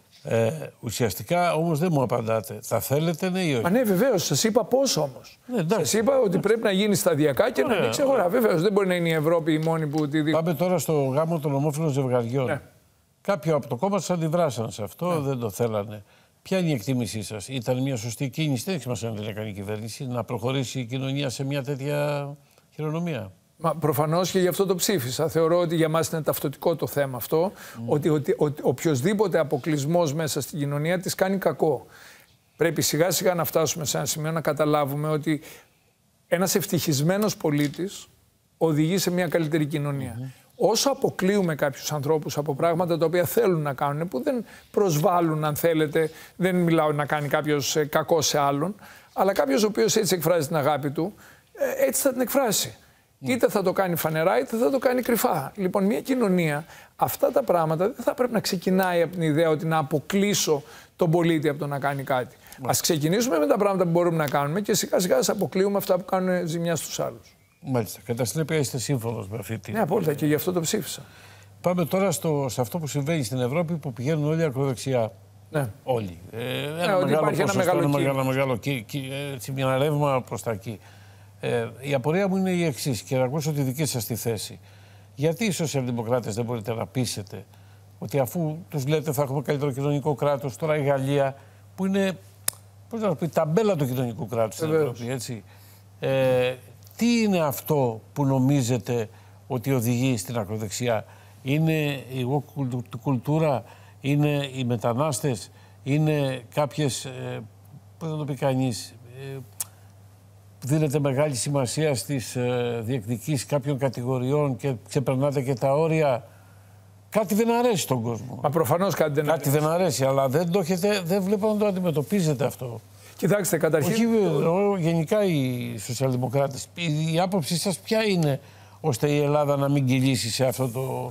Ουσιαστικά όμως δεν μου απαντάτε. Θα θέλετε, ναι ή όχι? Ναι, βεβαίως. Σας είπα πώς όμως. Σας είπα ότι πρέπει να γίνει σταδιακά και να ανοίξει αγορά. Βεβαίως. Δεν μπορεί να είναι η Ευρώπη η μόνη που τη δείχνει. Πάμε τώρα στο γάμο των ομόφυλων ζευγαριών. Ναι. Κάποιοι από το κόμμα σας αντιδράσαν σε αυτό, δεν το θέλανε. Ποια είναι η εκτίμησή σας? Ήταν μια σωστή κίνηση? Δεν έχει σημασία αν δεν έκανε η κυβέρνηση να προχωρήσει η κοινωνία σε μια τέτοια χειρονομία? Προφανώς και γι' αυτό το ψήφισα. Θεωρώ ότι για μας είναι ταυτοτικό το θέμα αυτό, ότι οποιοσδήποτε αποκλεισμός μέσα στην κοινωνία της κάνει κακό. Πρέπει σιγά σιγά να φτάσουμε σε ένα σημείο να καταλάβουμε ότι ένας ευτυχισμένος πολίτης οδηγεί σε μια καλύτερη κοινωνία. Όσο αποκλείουμε κάποιους ανθρώπους από πράγματα τα οποία θέλουν να κάνουν, που δεν προσβάλλουν, αν θέλετε, δεν μιλάω να κάνει κάποιος κακό σε άλλον, αλλά κάποιος ο οποίος έτσι εκφράζει την αγάπη του, έτσι θα την εκφράσει. Είτε θα το κάνει φανερά, είτε θα το κάνει κρυφά. Λοιπόν, μια κοινωνία, αυτά τα πράγματα δεν θα πρέπει να ξεκινάει από την ιδέα ότι να αποκλείσω τον πολίτη από το να κάνει κάτι. Ας ξεκινήσουμε με τα πράγματα που μπορούμε να κάνουμε και σιγά σιγά ας αποκλείουμε αυτά που κάνουν ζημιά στους άλλους. Μάλιστα. Κατά συνέπεια είστε σύμφωνος με αυτή την... Ναι, απόλυτα, και γι' αυτό το ψήφισα. Πάμε τώρα σε αυτό που συμβαίνει στην Ευρώπη, που πηγαίνουν όλοι ακροδεξιά. Ναι. Όλοι. Υπάρχει ένα μεγάλο μια ρεύμα προς τα εκεί. Η απορία μου είναι η εξής, και να ακούσω τη δική σας τη θέση. Γιατί οι σοσιαλδημοκράτες δεν μπορείτε να πείσετε ότι αφού τους λέτε θα έχουμε καλύτερο κοινωνικό κράτος, τώρα η Γαλλία που είναι, πώς να πει, ταμπέλα του κοινωνικού κράτους στην Ευρώπη, έτσι. Τι είναι αυτό που νομίζετε ότι οδηγεί στην ακροδεξιά? Είναι η κουλτούρα, είναι οι μετανάστες, είναι κάποιες, πώς να το πει κανείς, δίνετε μεγάλη σημασία στις διεκδικήσεις κάποιων κατηγοριών και ξεπερνάτε και τα όρια? Κάτι δεν αρέσει στον κόσμο. Μα προφανώς κάτι δεν αρέσει, αλλά δεν βλέπω να το αντιμετωπίζετε αυτό. Κοιτάξτε, καταρχήν. Όχι, γενικά οι σοσιαλδημοκράτες. Η άποψή σας ποια είναι ώστε η Ελλάδα να μην κυλήσει σε αυτό το.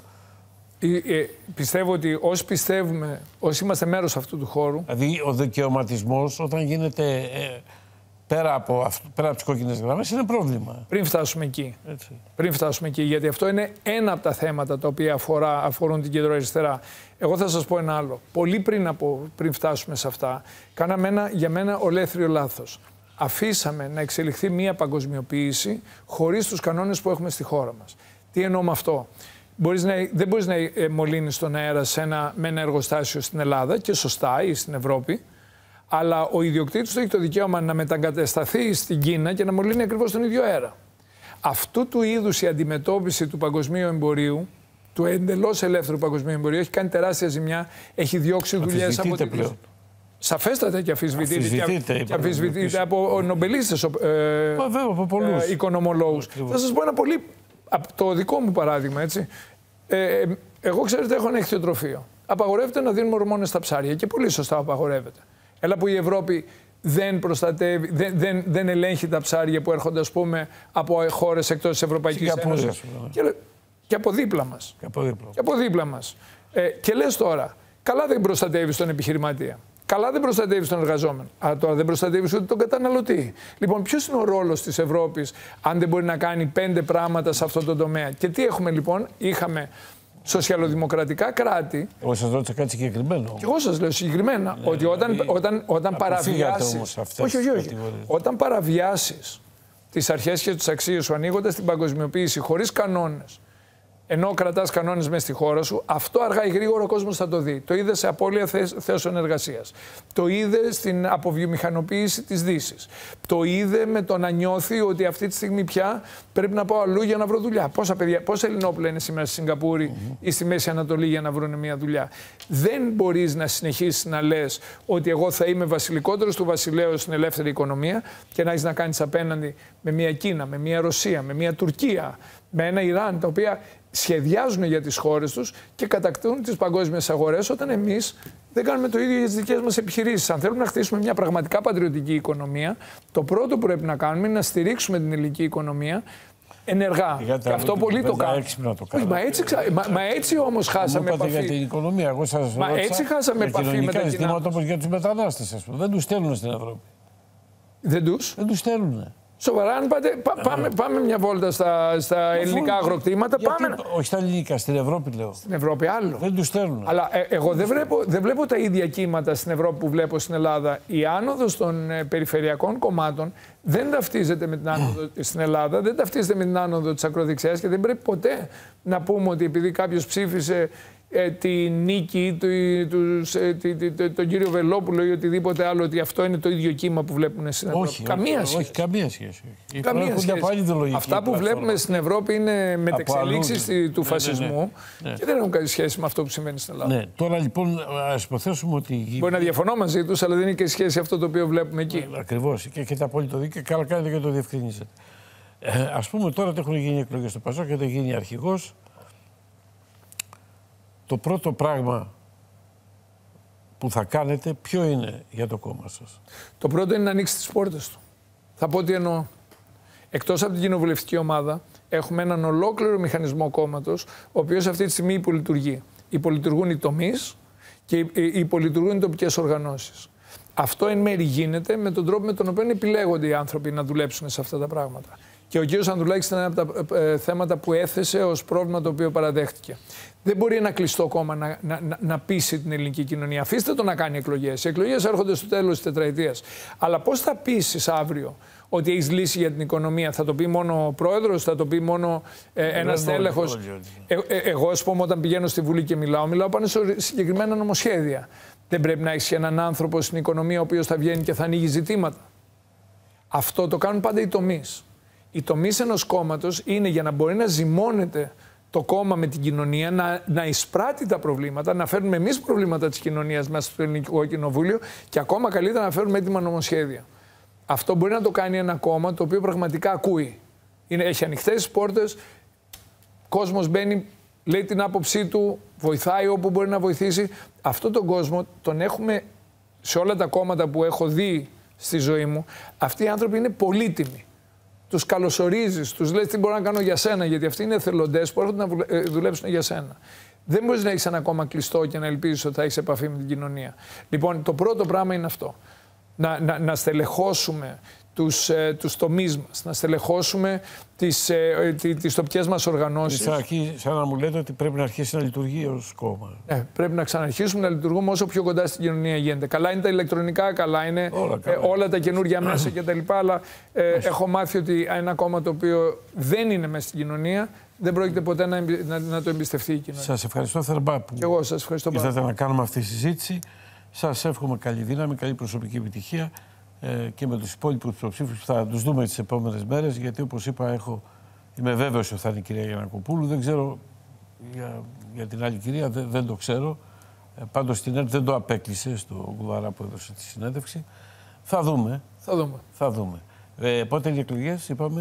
Πιστεύω ότι όσοι πιστεύουμε, όσοι είμαστε μέρος αυτού του χώρου. Δηλαδή, ο δικαιωματισμός όταν γίνεται πέρα από τις κόκκινες γραμμές είναι πρόβλημα. Πριν φτάσουμε εκεί. Έτσι. Πριν φτάσουμε εκεί, γιατί αυτό είναι ένα από τα θέματα τα οποία αφορούν την κεντροαριστερά. Εγώ θα σας πω ένα άλλο. Πολύ πριν φτάσουμε σε αυτά, κάναμε για μένα ολέθριο λάθος. Αφήσαμε να εξελιχθεί μια παγκοσμιοποίηση χωρίς τους κανόνες που έχουμε στη χώρα μας. Τι εννοώ με αυτό? Δεν μπορείς να μολύνεις τον αέρα με ένα εργοστάσιο στην Ελλάδα, και σωστά, ή στην Ευρώπη, αλλά ο ιδιοκτήτης του έχει το δικαίωμα να μεταγκατασταθεί στην Κίνα και να μολύνει ακριβώς τον ίδιο αέρα. Αυτού του είδους η αντιμετώπιση του παγκοσμίου εμπορίου, του εντελώς ελεύθερου παγκοσμίου εμπορίου, έχει κάνει τεράστια ζημιά, έχει διώξει δουλειές από την πλέον. Σαφέστατα και αμφισβητείται από νομπελίστες, από πολλούς οικονομολόγους. Θα σας πω ένα από το δικό μου παράδειγμα, έτσι. Εγώ, ξέρετε, έχω ένα ηχθειοτροφείο. Απαγορεύεται να δίνουμε ορμόνες στα ψάρια και πολύ σωστά απαγορεύεται. Έλα που η Ευρώπη δεν προστατεύει, δεν ελέγχει τα ψάρια που έρχονται, ας πούμε, από χώρες εκτός της Ευρωπαϊκής Ένωσης. Και από δίπλα μας. Και από δίπλα μας. Και λες τώρα, καλά δεν προστατεύεις τον επιχειρηματία. Καλά δεν προστατεύεις τον εργαζόμενο. Αλλά τώρα δεν προστατεύεις ούτε τον καταναλωτή. Λοιπόν, ποιος είναι ο ρόλος της Ευρώπης αν δεν μπορεί να κάνει 5 πράγματα σε αυτό το τομέα? Και τι έχουμε λοιπόν? Είχαμε σοσιαλοδημοκρατικά κράτη. Εγώ σας ρώτησα κάτι συγκεκριμένο. Και εγώ σας λέω συγκεκριμένα ότι όταν παραβιάσεις. Όχι. Όταν παραβιάσεις τις αρχές και τις αξίες σου, ανοίγοντας την παγκοσμιοποίηση χωρίς κανόνες, ενώ κρατάς κανόνες μέσα στη χώρα σου, αυτό αργά ή γρήγορα ο κόσμος θα το δει. Το είδε σε απώλεια θέσεων εργασίας. Το είδε στην αποβιομηχανοποίηση της Δύσης. Το είδε με το να νιώθει ότι αυτή τη στιγμή πια πρέπει να πάω αλλού για να βρω δουλειά. Πόσα Ελληνόπουλα είναι σήμερα στη Σιγκαπούρη ή στη Μέση Ανατολή για να βρουν μια δουλειά? Δεν μπορείς να συνεχίσεις να λες ότι εγώ θα είμαι βασιλικότερος του βασιλέως στην ελεύθερη οικονομία και να έχεις να κάνεις απέναντι με μια Κίνα, με μια Ρωσία, με μια Τουρκία, με ένα Ιράν, τα οποία σχεδιάζουν για τις χώρες τους και κατακτούν τις παγκόσμιες αγορές, όταν εμείς δεν κάνουμε το ίδιο για τις δικές μας επιχειρήσεις. Αν θέλουμε να χτίσουμε μια πραγματικά πατριωτική οικονομία, το πρώτο που πρέπει να κάνουμε είναι να στηρίξουμε την ελληνική οικονομία ενεργά. Και αυτό πολλοί το κάνουν. Μα έτσι όμως χάσαμε επαφή. Για την οικονομία. Εγώ σας μα έτσι χάσαμε επαφή με τα ζητήματα όπως για τους μετανάστες, ας πούμε. Δεν τους στέλνουν στην Ευρώπη. Δεν τους στέλνουν. Σοβαρά, αν πάμε μια βόλτα στα ελληνικά αγροκτήματα. Όχι στα ελληνικά, στην Ευρώπη λέω. Στην Ευρώπη άλλο. Δεν τους στέλνουν. Αλλά εγώ δεν βλέπω τα ίδια κύματα στην Ευρώπη που βλέπω στην Ελλάδα. Η άνοδος των περιφερειακών κομμάτων δεν ταυτίζεται με την άνοδο στην Ελλάδα, δεν ταυτίζεται με την άνοδο της ακροδεξιάς και δεν πρέπει ποτέ να πούμε ότι επειδή κάποιος ψήφισε τη νίκη, τον κύριο Βελόπουλο ή οτιδήποτε άλλο, ότι αυτό είναι το ίδιο κύμα που βλέπουν στην Ευρώπη. Όχι, καμία σχέση. Αυτά που βλέπουμε στην Ευρώπη είναι μετεξελίξεις του φασισμού και δεν έχουν κάτι σχέση με αυτό που συμβαίνει στην Ελλάδα. Ναι, τώρα λοιπόν ας υποθέσουμε ότι. Μπορεί να διαφωνώ μαζί τους, αλλά δεν είναι και σχέση αυτό το οποίο βλέπουμε εκεί. Ακριβώς. Και έχετε απόλυτο δίκιο. Καλά κάνετε και το διευκρινίζετε. Ας πούμε τώρα ότι έχουν γίνει εκλογές στο ΠΑΣΟΚ και έχει γίνει αρχηγός. Το πρώτο πράγμα που θα κάνετε ποιο είναι για το κόμμα σας? Το πρώτο είναι να ανοίξει τις πόρτες του. Θα πω τι εννοώ. Εκτός από την κοινοβουλευτική ομάδα, έχουμε έναν ολόκληρο μηχανισμό κόμματος, ο οποίος αυτή τη στιγμή υπολειτουργεί. Υπολειτουργούν οι τομείς και υπολειτουργούν οι τοπικές οργανώσεις. Αυτό εν μέρει γίνεται με τον τρόπο με τον οποίο επιλέγονται οι άνθρωποι να δουλέψουν σε αυτά τα πράγματα. Και ο κ. Ανδρουλάκης ήταν ένα από τα θέματα που έθεσε ως πρόβλημα το οποίο παραδέχτηκε. Δεν μπορεί ένα κλειστό κόμμα να πείσει την ελληνική κοινωνία. Αφήστε το να κάνει εκλογές. Οι εκλογές έρχονται στο τέλος της τετραετίας. Αλλά πώς θα πείσεις αύριο ότι έχεις λύση για την οικονομία? Θα το πει μόνο ο πρόεδρος, θα το πει μόνο ένας τέλεχος? Εγώ, ας πούμε, όταν πηγαίνω στη Βουλή και μιλάω πάνω σε συγκεκριμένα νομοσχέδια. Δεν πρέπει να έχεις έναν άνθρωπο στην οικονομία ο οποίος θα βγαίνει και θα ανοίγει ζητήματα? Αυτό το κάνουν πάντα οι τομείς. Οι τομείς ενός κόμματος είναι για να μπορεί να ζυμώνεται το κόμμα με την κοινωνία, να εισπράττει τα προβλήματα, να φέρνουμε εμείς προβλήματα της κοινωνίας μέσα στο Ελληνικό Κοινοβούλιο και ακόμα καλύτερα να φέρουμε έτοιμα νομοσχέδια. Αυτό μπορεί να το κάνει ένα κόμμα το οποίο πραγματικά ακούει. Έχει ανοιχτές τις πόρτες, κόσμος μπαίνει, λέει την άποψή του, βοηθάει όπου μπορεί να βοηθήσει. Αυτόν τον κόσμο τον έχουμε σε όλα τα κόμματα που έχω δει στη ζωή μου. Αυτοί οι άνθρωποι είναι πολύτιμοι. Τους καλωσορίζεις, τους λες τι μπορώ να κάνω για σένα, γιατί αυτοί είναι εθελοντές που έρχονται να δουλέψουν για σένα. Δεν μπορείς να έχεις ένα κόμμα κλειστό και να ελπίζεις ότι θα έχεις επαφή με την κοινωνία. Λοιπόν, το πρώτο πράγμα είναι αυτό. Να στελεχώσουμε τους τομείς μας, να στελεχώσουμε τις τοπικές μας οργανώσεις. Σαν να μου λέτε ότι πρέπει να αρχίσει να λειτουργεί ως κόμμα. Πρέπει να ξαναρχίσουμε να λειτουργούμε όσο πιο κοντά στην κοινωνία γίνεται. Καλά είναι τα ηλεκτρονικά, καλά είναι όλα τα καινούργια μέσα κτλ. Αλλά έχω μάθει ότι ένα κόμμα το οποίο δεν είναι μέσα στην κοινωνία δεν πρόκειται ποτέ να το εμπιστευτεί η κοινωνία. Σας ευχαριστώ θερμά που ήρθατε να κάνουμε αυτή τη συζήτηση. Σας εύχομαι καλή δύναμη, καλή προσωπική επιτυχία και με τους υπόλοιπους υποψήφιους που θα τους δούμε τις επόμενες μέρες, γιατί όπως είπα είμαι βέβαιος ότι θα είναι η κυρία Γιαννακοπούλου. Δεν ξέρω για την άλλη κυρία, δεν το ξέρω. Πάντως την ΕΡΤ δεν το απέκλεισε στο Γκουδαρά που έδωσε τη συνέντευξη. Θα δούμε. Πότε είναι οι εκλογές, είπαμε?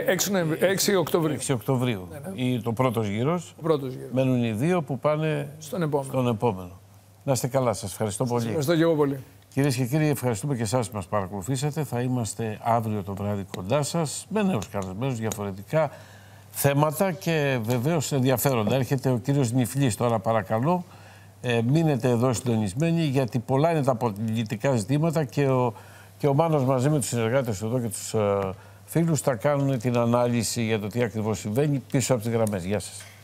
6 Οκτωβρίου. 6 Οκτωβρίου. Ναι. Το πρώτος γύρος. Μένουν οι δύο που πάνε στον επόμενο. Να είστε καλά, σας ευχαριστώ πολύ. Ευχαριστώ και εγώ πολύ. Κυρίες και κύριοι, ευχαριστούμε και εσάς που μας παρακολουθήσατε. Θα είμαστε αύριο το βράδυ κοντά σας με νέους καλεσμένους, διαφορετικά θέματα και βεβαίως ενδιαφέροντα. Έρχεται ο κύριος Νιφλής τώρα, παρακαλώ. Μείνετε εδώ συντονισμένοι, γιατί πολλά είναι τα πολιτικά ζητήματα και ο Μάνος μαζί με τους συνεργάτες εδώ και τους φίλους θα κάνουν την ανάλυση για το τι ακριβώς συμβαίνει πίσω από τις γραμμές. Γεια σας.